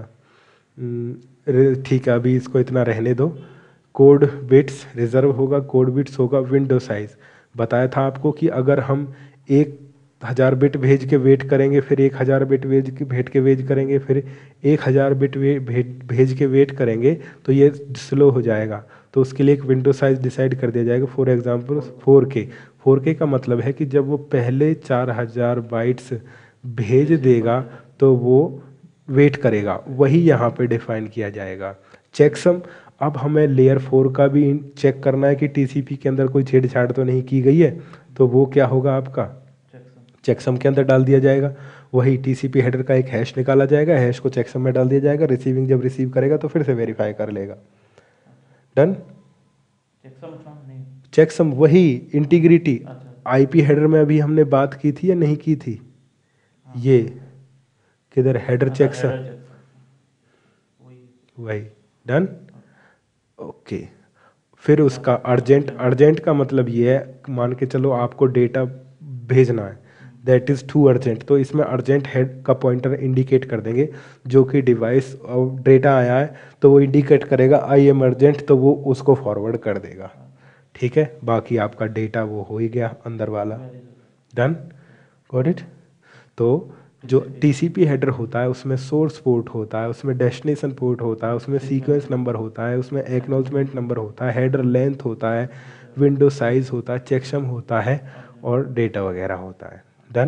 ठीक है अभी इसको इतना रहने दो। कोड बिट्स रिजर्व होगा, कोड बिट्स होगा, विंडो साइज बताया था आपको कि अगर हम 1000 बिट भेज के वेट करेंगे, फिर 1000 बिट भेज के वेट करेंगे, फिर 1000 बिट भेज के वेट करेंगे तो ये स्लो हो जाएगा। तो उसके लिए एक विंडो साइज डिसाइड कर दिया जाएगा। फॉर एग्जांपल 4K का मतलब है कि जब वो पहले 4000 बाइट्स भेज देगा तो वो वेट करेगा, वही यहाँ पे डिफाइन किया जाएगा। चेकसम, अब हमें लेयर 4 का भी चेक करना है कि TCP के अंदर कोई छेड़छाड़ तो नहीं की गई है, तो वो क्या होगा आपका? चेकसम के अंदर डाल दिया जाएगा। वही TCP हेडर का एक हैश निकाला जाएगा, हैश को चेकसम में डाल दिया जाएगा। रिसीविंग जब रिसीव करेगा तो फिर से वेरीफाई कर लेगा। डन। चेकसम वही इंटीग्रिटी IP हेडर में अभी हमने बात की थी या नहीं की थी? ये किधर? हेडर चेकसम, वही। डन। ओके, फिर उसका अर्जेंट का मतलब ये है, मान के चलो आपको डेटा भेजना है, दैट इज़ टू अर्जेंट, तो इसमें अर्जेंट हेड का पॉइंटर इंडिकेट कर देंगे, जो कि डिवाइस और डेटा आया है तो वो इंडिकेट करेगा आई एम अर्जेंट, तो वो उसको फॉरवर्ड कर देगा। ठीक है, बाकी आपका डेटा वो हो ही गया अंदर वाला। Done, got it. तो जो TCP हेडर होता है उसमें सोर्स पोर्ट होता है, उसमें डेस्टिनेशन पोर्ट होता है, उसमें सीक्वेंस नंबर होता है, उसमें एक्नॉलेजमेंट नंबर होता है, हेडर लेंथ होता है, विंडो साइज होता है, चेकसम होता है और डेटा वगैरह होता है। डन।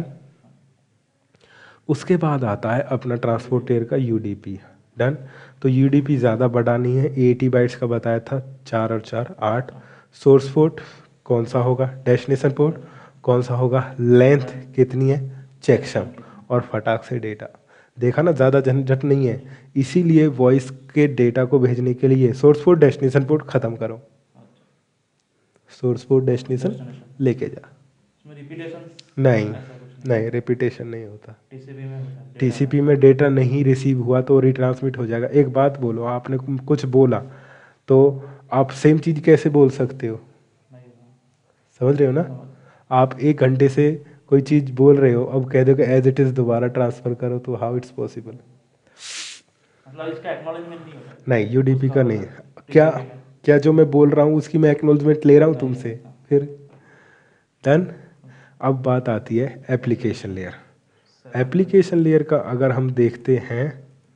उसके बाद आता है अपना ट्रांसपोर्ट लेयर का UDP। डन। तो UDP ज़्यादा बड़ा नहीं है, 80 बाइट्स का बताया था, 4 और 4 8। सोर्स पोर्ट कौन सा होगा? डेस्टिनेशन पोर्ट कौन सा होगा? लेंथ कितनी है? चेकसम, और फटाक से डेटा। देखा ना, ज़्यादा झंझट नहीं है। इसीलिए वॉइस के डेटा को भेजने के लिए सोर्स पोर्ट डेस्टिनेशन पोर्ट ख़त्म करो, सोर्स पोर्ट डेस्टिनेशन लेके जा। नहीं नहीं, रिपीटेशन नहीं होता। टीसीपी में होता है, टीसीपी में डेटा नहीं रिसीव हुआ तो रिट्रांसमिट हो जाएगा। एक बात बोलो, आपने कुछ बोला तो आप सेम चीज़ कैसे बोल सकते हो? नहीं होगा। समझ रहे हो ना? आप 1 घंटे से कोई चीज़ बोल रहे हो, अब कह दो कि एज इट इज़ दोबारा ट्रांसफ़र करो, तो हाउ इट्स पॉसिबल? मतलब इसका एक्नॉलेजमेंट नहीं होता। नहीं, यूडीपी का नहीं। TCP क्या में क्या जो मैं बोल रहा हूँ उसकी मैं एक्नॉलेजमेंट ले रहा हूँ नहीं तुमसे? होता। फिर डन। अब बात आती है एप्लीकेशन लेयर। एप्लीकेशन लेयर का अगर हम देखते हैं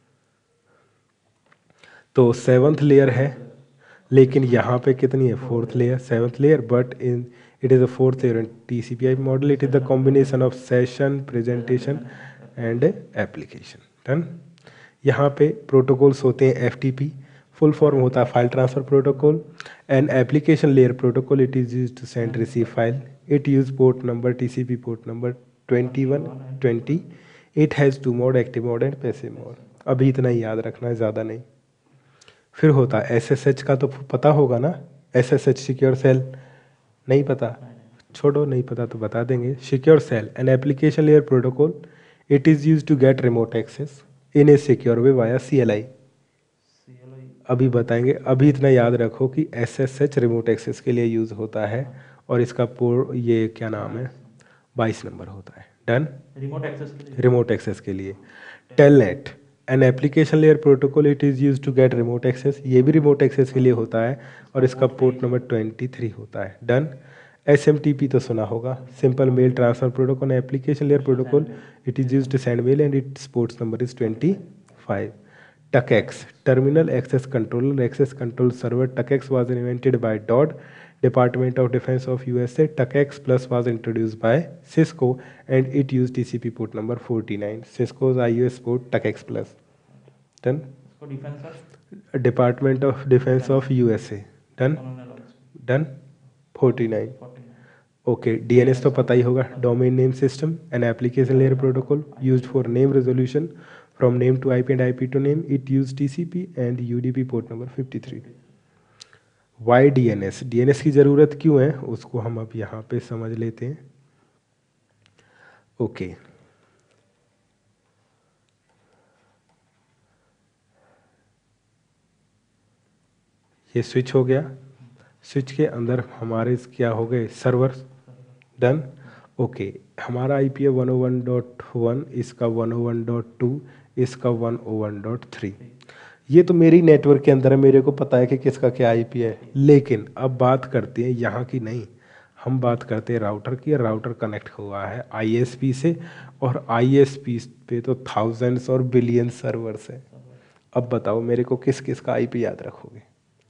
तो 7th लेयर है, लेकिन यहाँ पे कितनी है? 4th layer. 7th layer, but in it is a 4th layer in TCP/IP model. It is the combination of session, presentation and application. Done. यहाँ पे प्रोटोकॉल्स होते हैं FTP, फुल फॉर्म होता है file transfer protocol. And application layer protocol, it is use to send receive file. It use port number TCP port number 21 20। It has 2 mode, active mode and passive mode. अभी इतना ही याद रखना है, ज़्यादा नहीं। फिर होता है SSH का, तो पता होगा ना? SSH secure shell. नहीं पता? छोड़ो, नहीं पता तो बता देंगे। Secure shell an application layer protocol, it is use to get remote access in a secure way via CLI। अभी बताएंगे, अभी इतना याद रखो कि SSH रिमोट एक्सेस के लिए यूज़ होता है और इसका पोर्ट ये क्या नाम है? 22 नंबर होता है। डन। रिमोट एक्सेस के लिए। रिमोट एक्सेस के लिए telnet an application layer protocol, it is use to get remote access. ये भी रिमोट एक्सेस के लिए होता है और इसका पोर्ट नंबर 23 होता है। डन। SMTP तो सुना होगा, simple mail transfer protocol, application layer protocol, it is use to send mail and its port number is 25। TUCX, Terminal Access Controller, Access Control Server. TUCX was invented by DoD, Department of Defense of USA. TUCX Plus was introduced by Cisco and it used TCP port number 49. Cisco's iOS port TUCX Plus. Done. इसको defence sir Department of Defense of USA. Done. Done. 49. 49 okay, DNS तो पता ही होगा, domain name system an application layer protocol used for name resolution from name to IP and IP to name. It use TCP and UDP port number 53। Why DNS की ज़रूरत क्यों है उसको हम अब यहाँ पे समझ लेते हैं। ओके, ये स्विच हो गया। स्विच के अंदर हमारे क्या हो गए? सर्वर्स। डन। ओके, हमारा IP है 101.1, इसका 101.2, इसका 101.3। ये तो मेरी नेटवर्क के अंदर है, मेरे को पता है कि किसका क्या IP है। लेकिन अब बात करते हैं यहाँ की, नहीं, हम बात करते हैं राउटर की। राउटर कनेक्ट हुआ है ISP से और ISP पे तो थाउजेंड्स और बिलियंस सर्वर्स हैं। अब बताओ मेरे को किस किस का IP याद रखोगे?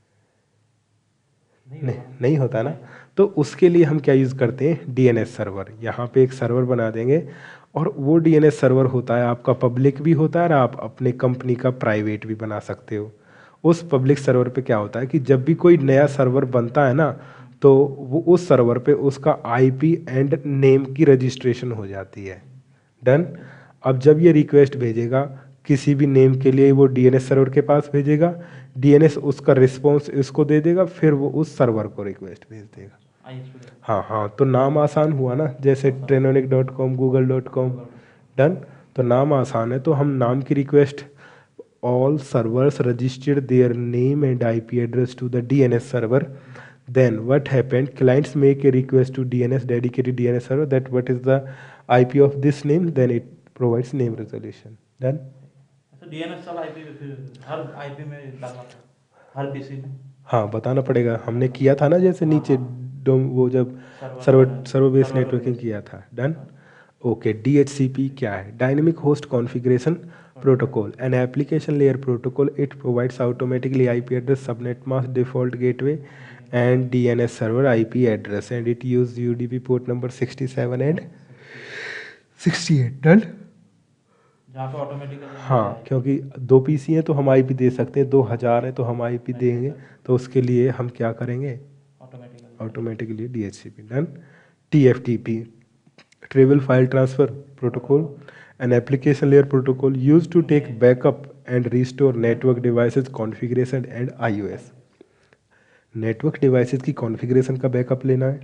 नहीं होता ना। तो उसके लिए हम क्या यूज़ करते हैं? DNS server. यहाँ पे एक सर्वर बना देंगे और वो DNS सर्वर होता है आपका पब्लिक भी होता है और आप अपने कंपनी का प्राइवेट भी बना सकते हो। उस पब्लिक सर्वर पे क्या होता है कि जब भी कोई नया सर्वर बनता है ना, तो वो उस सर्वर पे उसका IP एंड नेम की रजिस्ट्रेशन हो जाती है। डन। अब जब ये रिक्वेस्ट भेजेगा किसी भी नेम के लिए, वो DNS सर्वर के पास भेजेगा, DNS उसका रिस्पॉन्स इसको दे देगा, फिर वो उस सर्वर को रिक्वेस्ट भेज देगा। हाँ हाँ, तो नाम आसान हुआ ना, जैसे Trenonic.com, Google.com। डन। तो नाम आसान है, तो हम नाम की request, all servers registered their name and IP address to the DNS server. Then what happened? Clients make a request to DNS, dedicated DNS server, that what is the IP of this name, then it provides name resolution. Done. DNS सब IP पे फिर हर IP में डालना पड़ता, हर PC में। हाँ, बताना पड़ेगा। हमने किया था ना, जैसे नीचे वो जब सर्वर बेस्ड नेटवर्किंग किया था। डन। ओके, DHCP क्या है? Dynamic host configuration protocol, an application layer protocol. It provides automatically IP address, subnet mask, default gateway and DNS server IP address, and it use UDP port number 67 and 68। Done. जहाँ पे automatically. हाँ, क्योंकि 2 PC हैं तो हम IP दे सकते हैं, 2000 है तो हम IP देंगे, तो उसके लिए हम क्या करेंगे? Automatically DHCP। Done. TFTP, trivial file transfer protocol, an application layer protocol use to take backup and restore network devices configuration and iOS। Network devices की कॉन्फ़िगरेशन का बैकअप लेना है,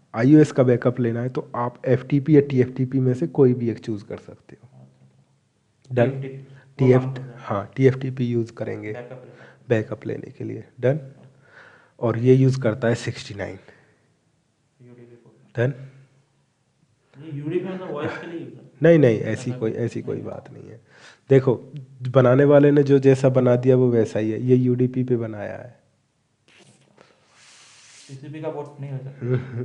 iOS का बैकअप लेना है तो आप FTP या TFTP में से कोई भी एक चूज़ कर सकते हो। डन। हाँ TFTP यूज़ करेंगे बैकअप लेने के लिए। डन। और ये यूज़ करता है 69। डन। नहीं नहीं, ऐसी कोई बात नहीं है। देखो बनाने वाले ने जो जैसा बना दिया वो वैसा ही है, ये UDP पे बनाया है। TCP का पोर्ट नहीं हो सकता।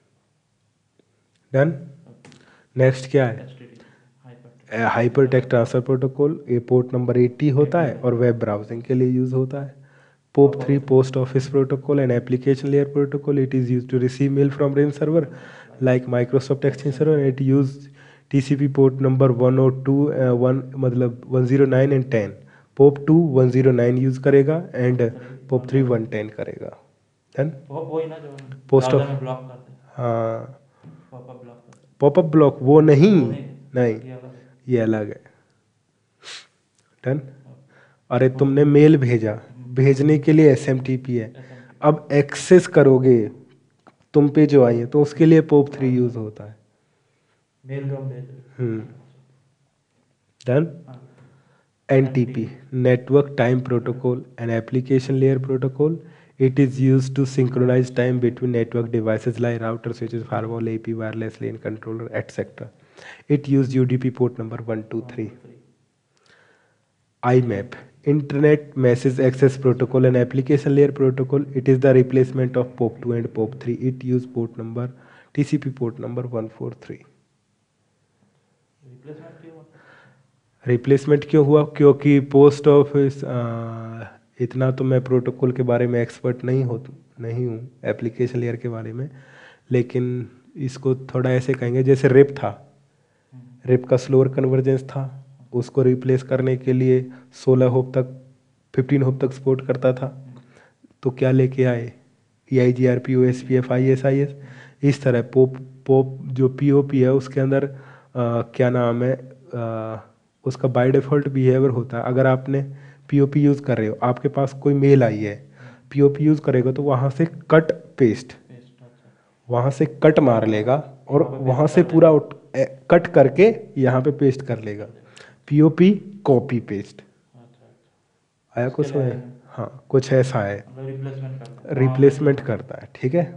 डन। नेक्स्ट क्या है? हाइपर टेक्स्ट ट्रांसफर प्रोटोकॉल, ये पोर्ट नंबर 80 होता है और वेब ब्राउजिंग के लिए यूज़ होता है। POP3 post office protocol and application layer protocol, it is use to receive mail from rain server like Microsoft Exchange server, it use TCP port number 102 1 मतलब 109 and 10। POP2 109 use करेगा and POP3 110 करेगा। Done. Post off, हाँ popup block वो नहीं, नहीं ये अलग है। डन। अरे तुमने मेल भेजा, भेजने के लिए SMTP है, अब एक्सेस करोगे तुम पे जो आई है तो उसके लिए POP3 यूज होता है। Mail done. NTP network time protocol and application layer protocol, it is used to synchronize time between network devices like router, switches, firewall, AP, wireless LAN controller, etc. It uses UDP port number 123. IMAP Internet Message Access Protocol and Application Layer Protocol. It is the replacement of POP2 and POP3. It uses port number TCP port number 143. Replacement क्यों हुआ? क्योंकि post office, इतना तो मैं protocol के बारे में expert नहीं हूँ एप्लीकेशन लेयर के बारे में, लेकिन इसको थोड़ा ऐसे कहेंगे जैसे रिप था, रिप का स्लोअर कन्वर्जेंस था, उसको रिप्लेस करने के लिए 16 होप तक 15 होप तक सपोर्ट करता था, तो क्या लेके आए EIGRP OSPF ISIS। इस तरह पोप जो POP है उसके अंदर क्या नाम है, उसका बाय डिफ़ॉल्ट बिहेवियर होता है। अगर आपने POP यूज़ कर रहे हो, आपके पास कोई मेल आई है, POP यूज़ करेगा तो वहाँ से कट पेस्ट, वहाँ से कट मार लेगा और वहाँ से पूरा कट करके यहाँ पे पेस्ट कर लेगा। POP कॉपी पेस्ट आया कुछ है? हाँ कुछ ऐसा है, रिप्लेसमेंट करता है। ठीक है,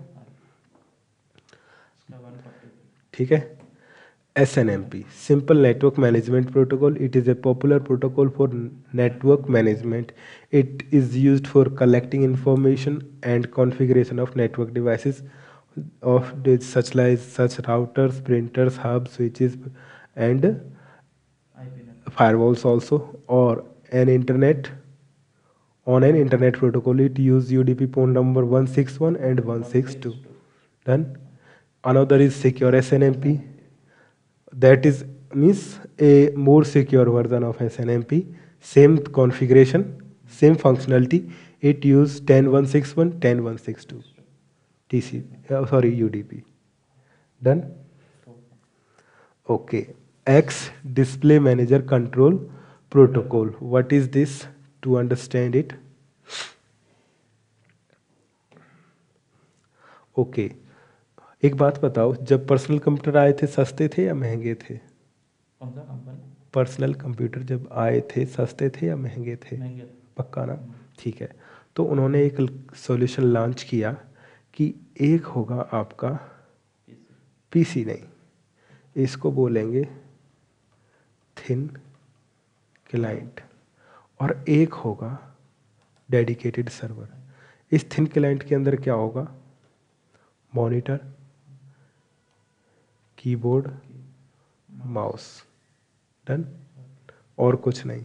ठीक है। SNMP Simple Network Management Protocol. It is a popular protocol for network management. It is used for collecting information and configuration of network devices of such routers, printers, hubs, switches, and firewalls also, or an internet on an internet protocol. It uses UDP port number 161 and 162. Done. Another is secure SNMP. That is means a more secure version of SNMP, same configuration, same functionality. It use 10161 10162 UDP. Done. Okay. X display manager control protocol. What is this? To understand it, okay. एक बात बताओ, जब personal computer आए थे सस्ते थे या महंगे थे? पर्सनल कंप्यूटर जब आए थे सस्ते थे या महंगे थे? पक्का ना? ठीक है, तो उन्होंने एक सॉल्यूशन लॉन्च किया कि एक होगा आपका PC नहीं, इसको बोलेंगे थिन क्लाइंट, और एक होगा डेडिकेटेड सर्वर। इस थिन क्लाइंट के अंदर क्या होगा? Monitor, keyboard, mouse. डन। और कुछ नहीं।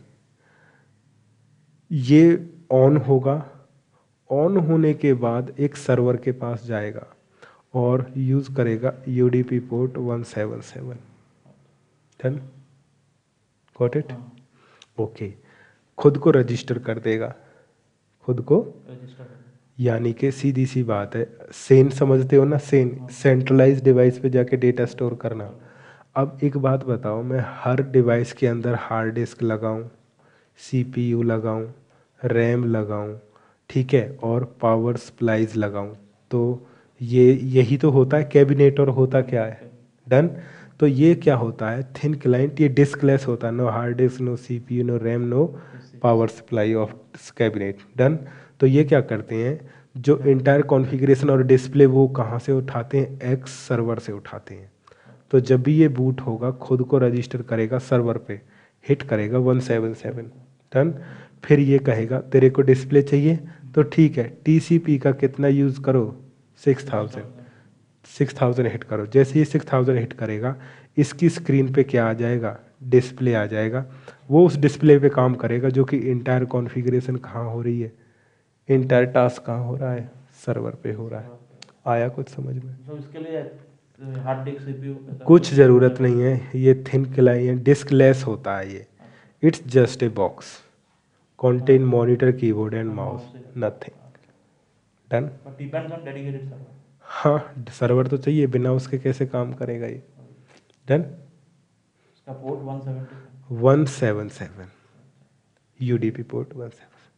ये ऑन होगा, ऑन होने के बाद एक सर्वर के पास जाएगा और यूज़ करेगा UDP port 177। Done. Got it? Okay. खुद को रजिस्टर कर देगा, खुद को, यानी कि सीधी सी बात है, सेन समझते हो ना, सेन सेंट्रलाइज डिवाइस पे जाके डेटा स्टोर करना। अब एक बात बताओ, मैं हर डिवाइस के अंदर हार्ड डिस्क लगाऊं, CPU लगाऊं, रैम लगाऊं, ठीक है, और पावर सप्लाईज लगाऊं, तो ये यही तो होता है कैबिनेट, और होता क्या है, डन। तो ये क्या होता है, थिन क्लाइंट, ये डिस्कलेस होता है, no hard disk, no CPU, no RAM, no power supply of cabinet, done. तो ये क्या करते हैं, जो इंटायर कॉन्फ़िगरेशन और डिस्प्ले वो कहाँ से उठाते हैं, एक्स सर्वर से उठाते हैं। तो जब भी ये बूट होगा खुद को रजिस्टर करेगा सर्वर पे, हिट करेगा 177, डन। फिर ये कहेगा तेरे को डिस्प्ले चाहिए, तो ठीक है टीसीपी का कितना यूज़ करो, 6000, 6000 हिट करो। जैसे ही 6000 हिट करेगा इसकी स्क्रीन पे क्या आ जाएगा, डिस्प्ले आ जाएगा। वो उस डिस्प्ले पे काम करेगा जो कि इंटायर कॉन्फ़िगरेशन कहाँ हो रही है, इंटायर टास्क कहाँ हो रहा है, सर्वर पे हो रहा है। आया कुछ समझ में? तो इसके लिए हार्ड डिस्क सीपीयू कुछ ज़रूरत नहीं है, ये थिन क्लाइंट डिस्क लेस होता है ये। It's just a box contain monitor, keyboard and mouse, nothing, done. Depends on dedicated server. हाँ सर्वर तो चाहिए, बिना उसके कैसे काम करेगा ये, डन। इसका port 170 177 UDP port 177,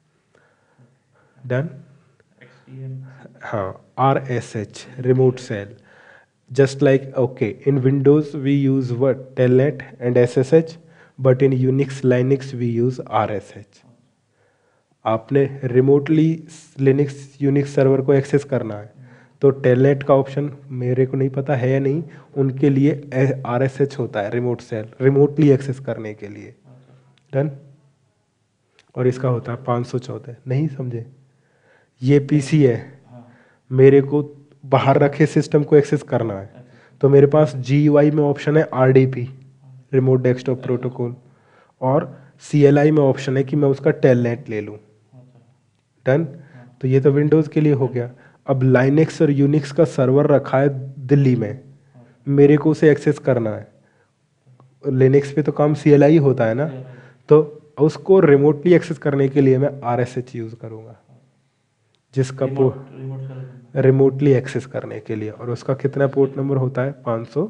done. XTM हाँ RSH remote cell, just like okay in Windows we use what, telnet and SSH, but in Unix Linux we use RSH। आपने रिमोटली लिनक्स यूनिक्स सर्वर को access करना है तो telnet का option मेरे को नहीं पता है या नहीं, उनके लिए RSH होता है, रिमोट सेल, रिमोटली एक्सेस करने के लिए, डन। और इसका होता है 514, नहीं समझे? ये पीसी है, मेरे को बाहर रखे सिस्टम को एक्सेस करना है, तो मेरे पास GUI में ऑप्शन है RDP, रिमोट डेस्कटॉप प्रोटोकॉल, और CLI में ऑप्शन है कि मैं उसका टेलनेट ले लूँ, डन। तो ये तो विंडोज़ के लिए हो गया। अब लाइनेक्स और यूनिक्स का सर्वर रखा है दिल्ली में, मेरे को उसे एक्सेस करना है, लिनक्स पे तो काम CLI होता है ना, तो उसको रिमोटली एक्सेस करने के लिए मैं RSH यूज़ करूँगा, जिसका रिमोटली एक्सेस करने के लिए, और उसका कितना पोर्ट नंबर होता है,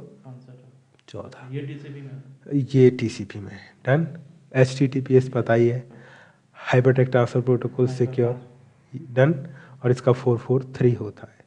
514, ये टीसीपी में, ये TCP में, डन। HTTPS पता ही है, hypertext transfer protocol secure, done. और इसका 443 होता है,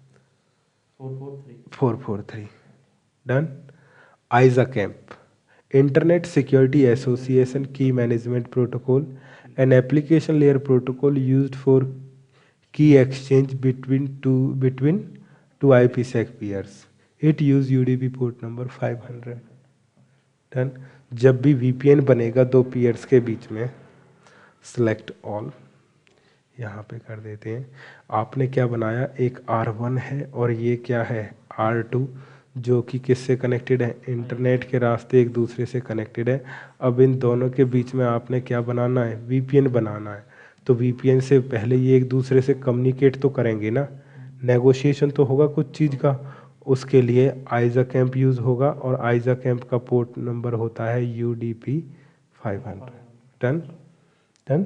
443, डन। आइजा कैंप, इंटरनेट सिक्योरिटी एसोसिएशन की management protocol, an application layer protocol used for key exchange between two IPsec peers, it use UDP port number 500, done. जब भी VPN बनेगा दो peers के बीच में, सेलेक्ट ऑल, यहाँ पे कर देते हैं। आपने क्या बनाया, एक R1 है और ये क्या है R2, जो कि किससे कनेक्टेड है, इंटरनेट के रास्ते एक दूसरे से कनेक्टेड है। अब इन दोनों के बीच में आपने क्या बनाना है, VPN बनाना है। तो VPN से पहले ये एक दूसरे से कम्युनिकेट तो करेंगे ना, नेगोशिएशन तो होगा कुछ चीज़ का, उसके लिए आइजा कैंप यूज़ होगा, और आइजा कैंप का पोर्ट नंबर होता है UDP 500, डन, डन।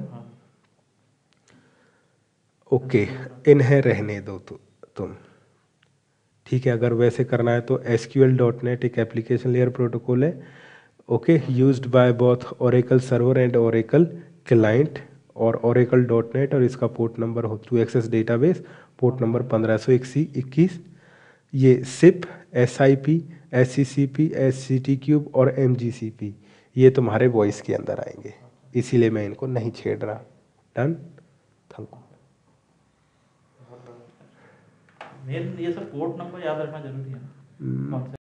ओके, इन्हें रहने दो तुम, ठीक है। अगर वैसे करना है तो SQL.NET एक एप्लीकेशन लेयर प्रोटोकॉल है, okay, used by both Oracle server and Oracle client, और Oracle.NET, और इसका पोर्ट नंबर हो to access database, port number 1521। ये SIP, SIP, SCCP, SCTcube और MGCP, ये तुम्हारे वॉइस के अंदर आएंगे, इसीलिए मैं इनको नहीं छेड़ रहा, डन, थैंक यू। मेन ये सब पोर्ट नंबर याद रखना जरूरी है।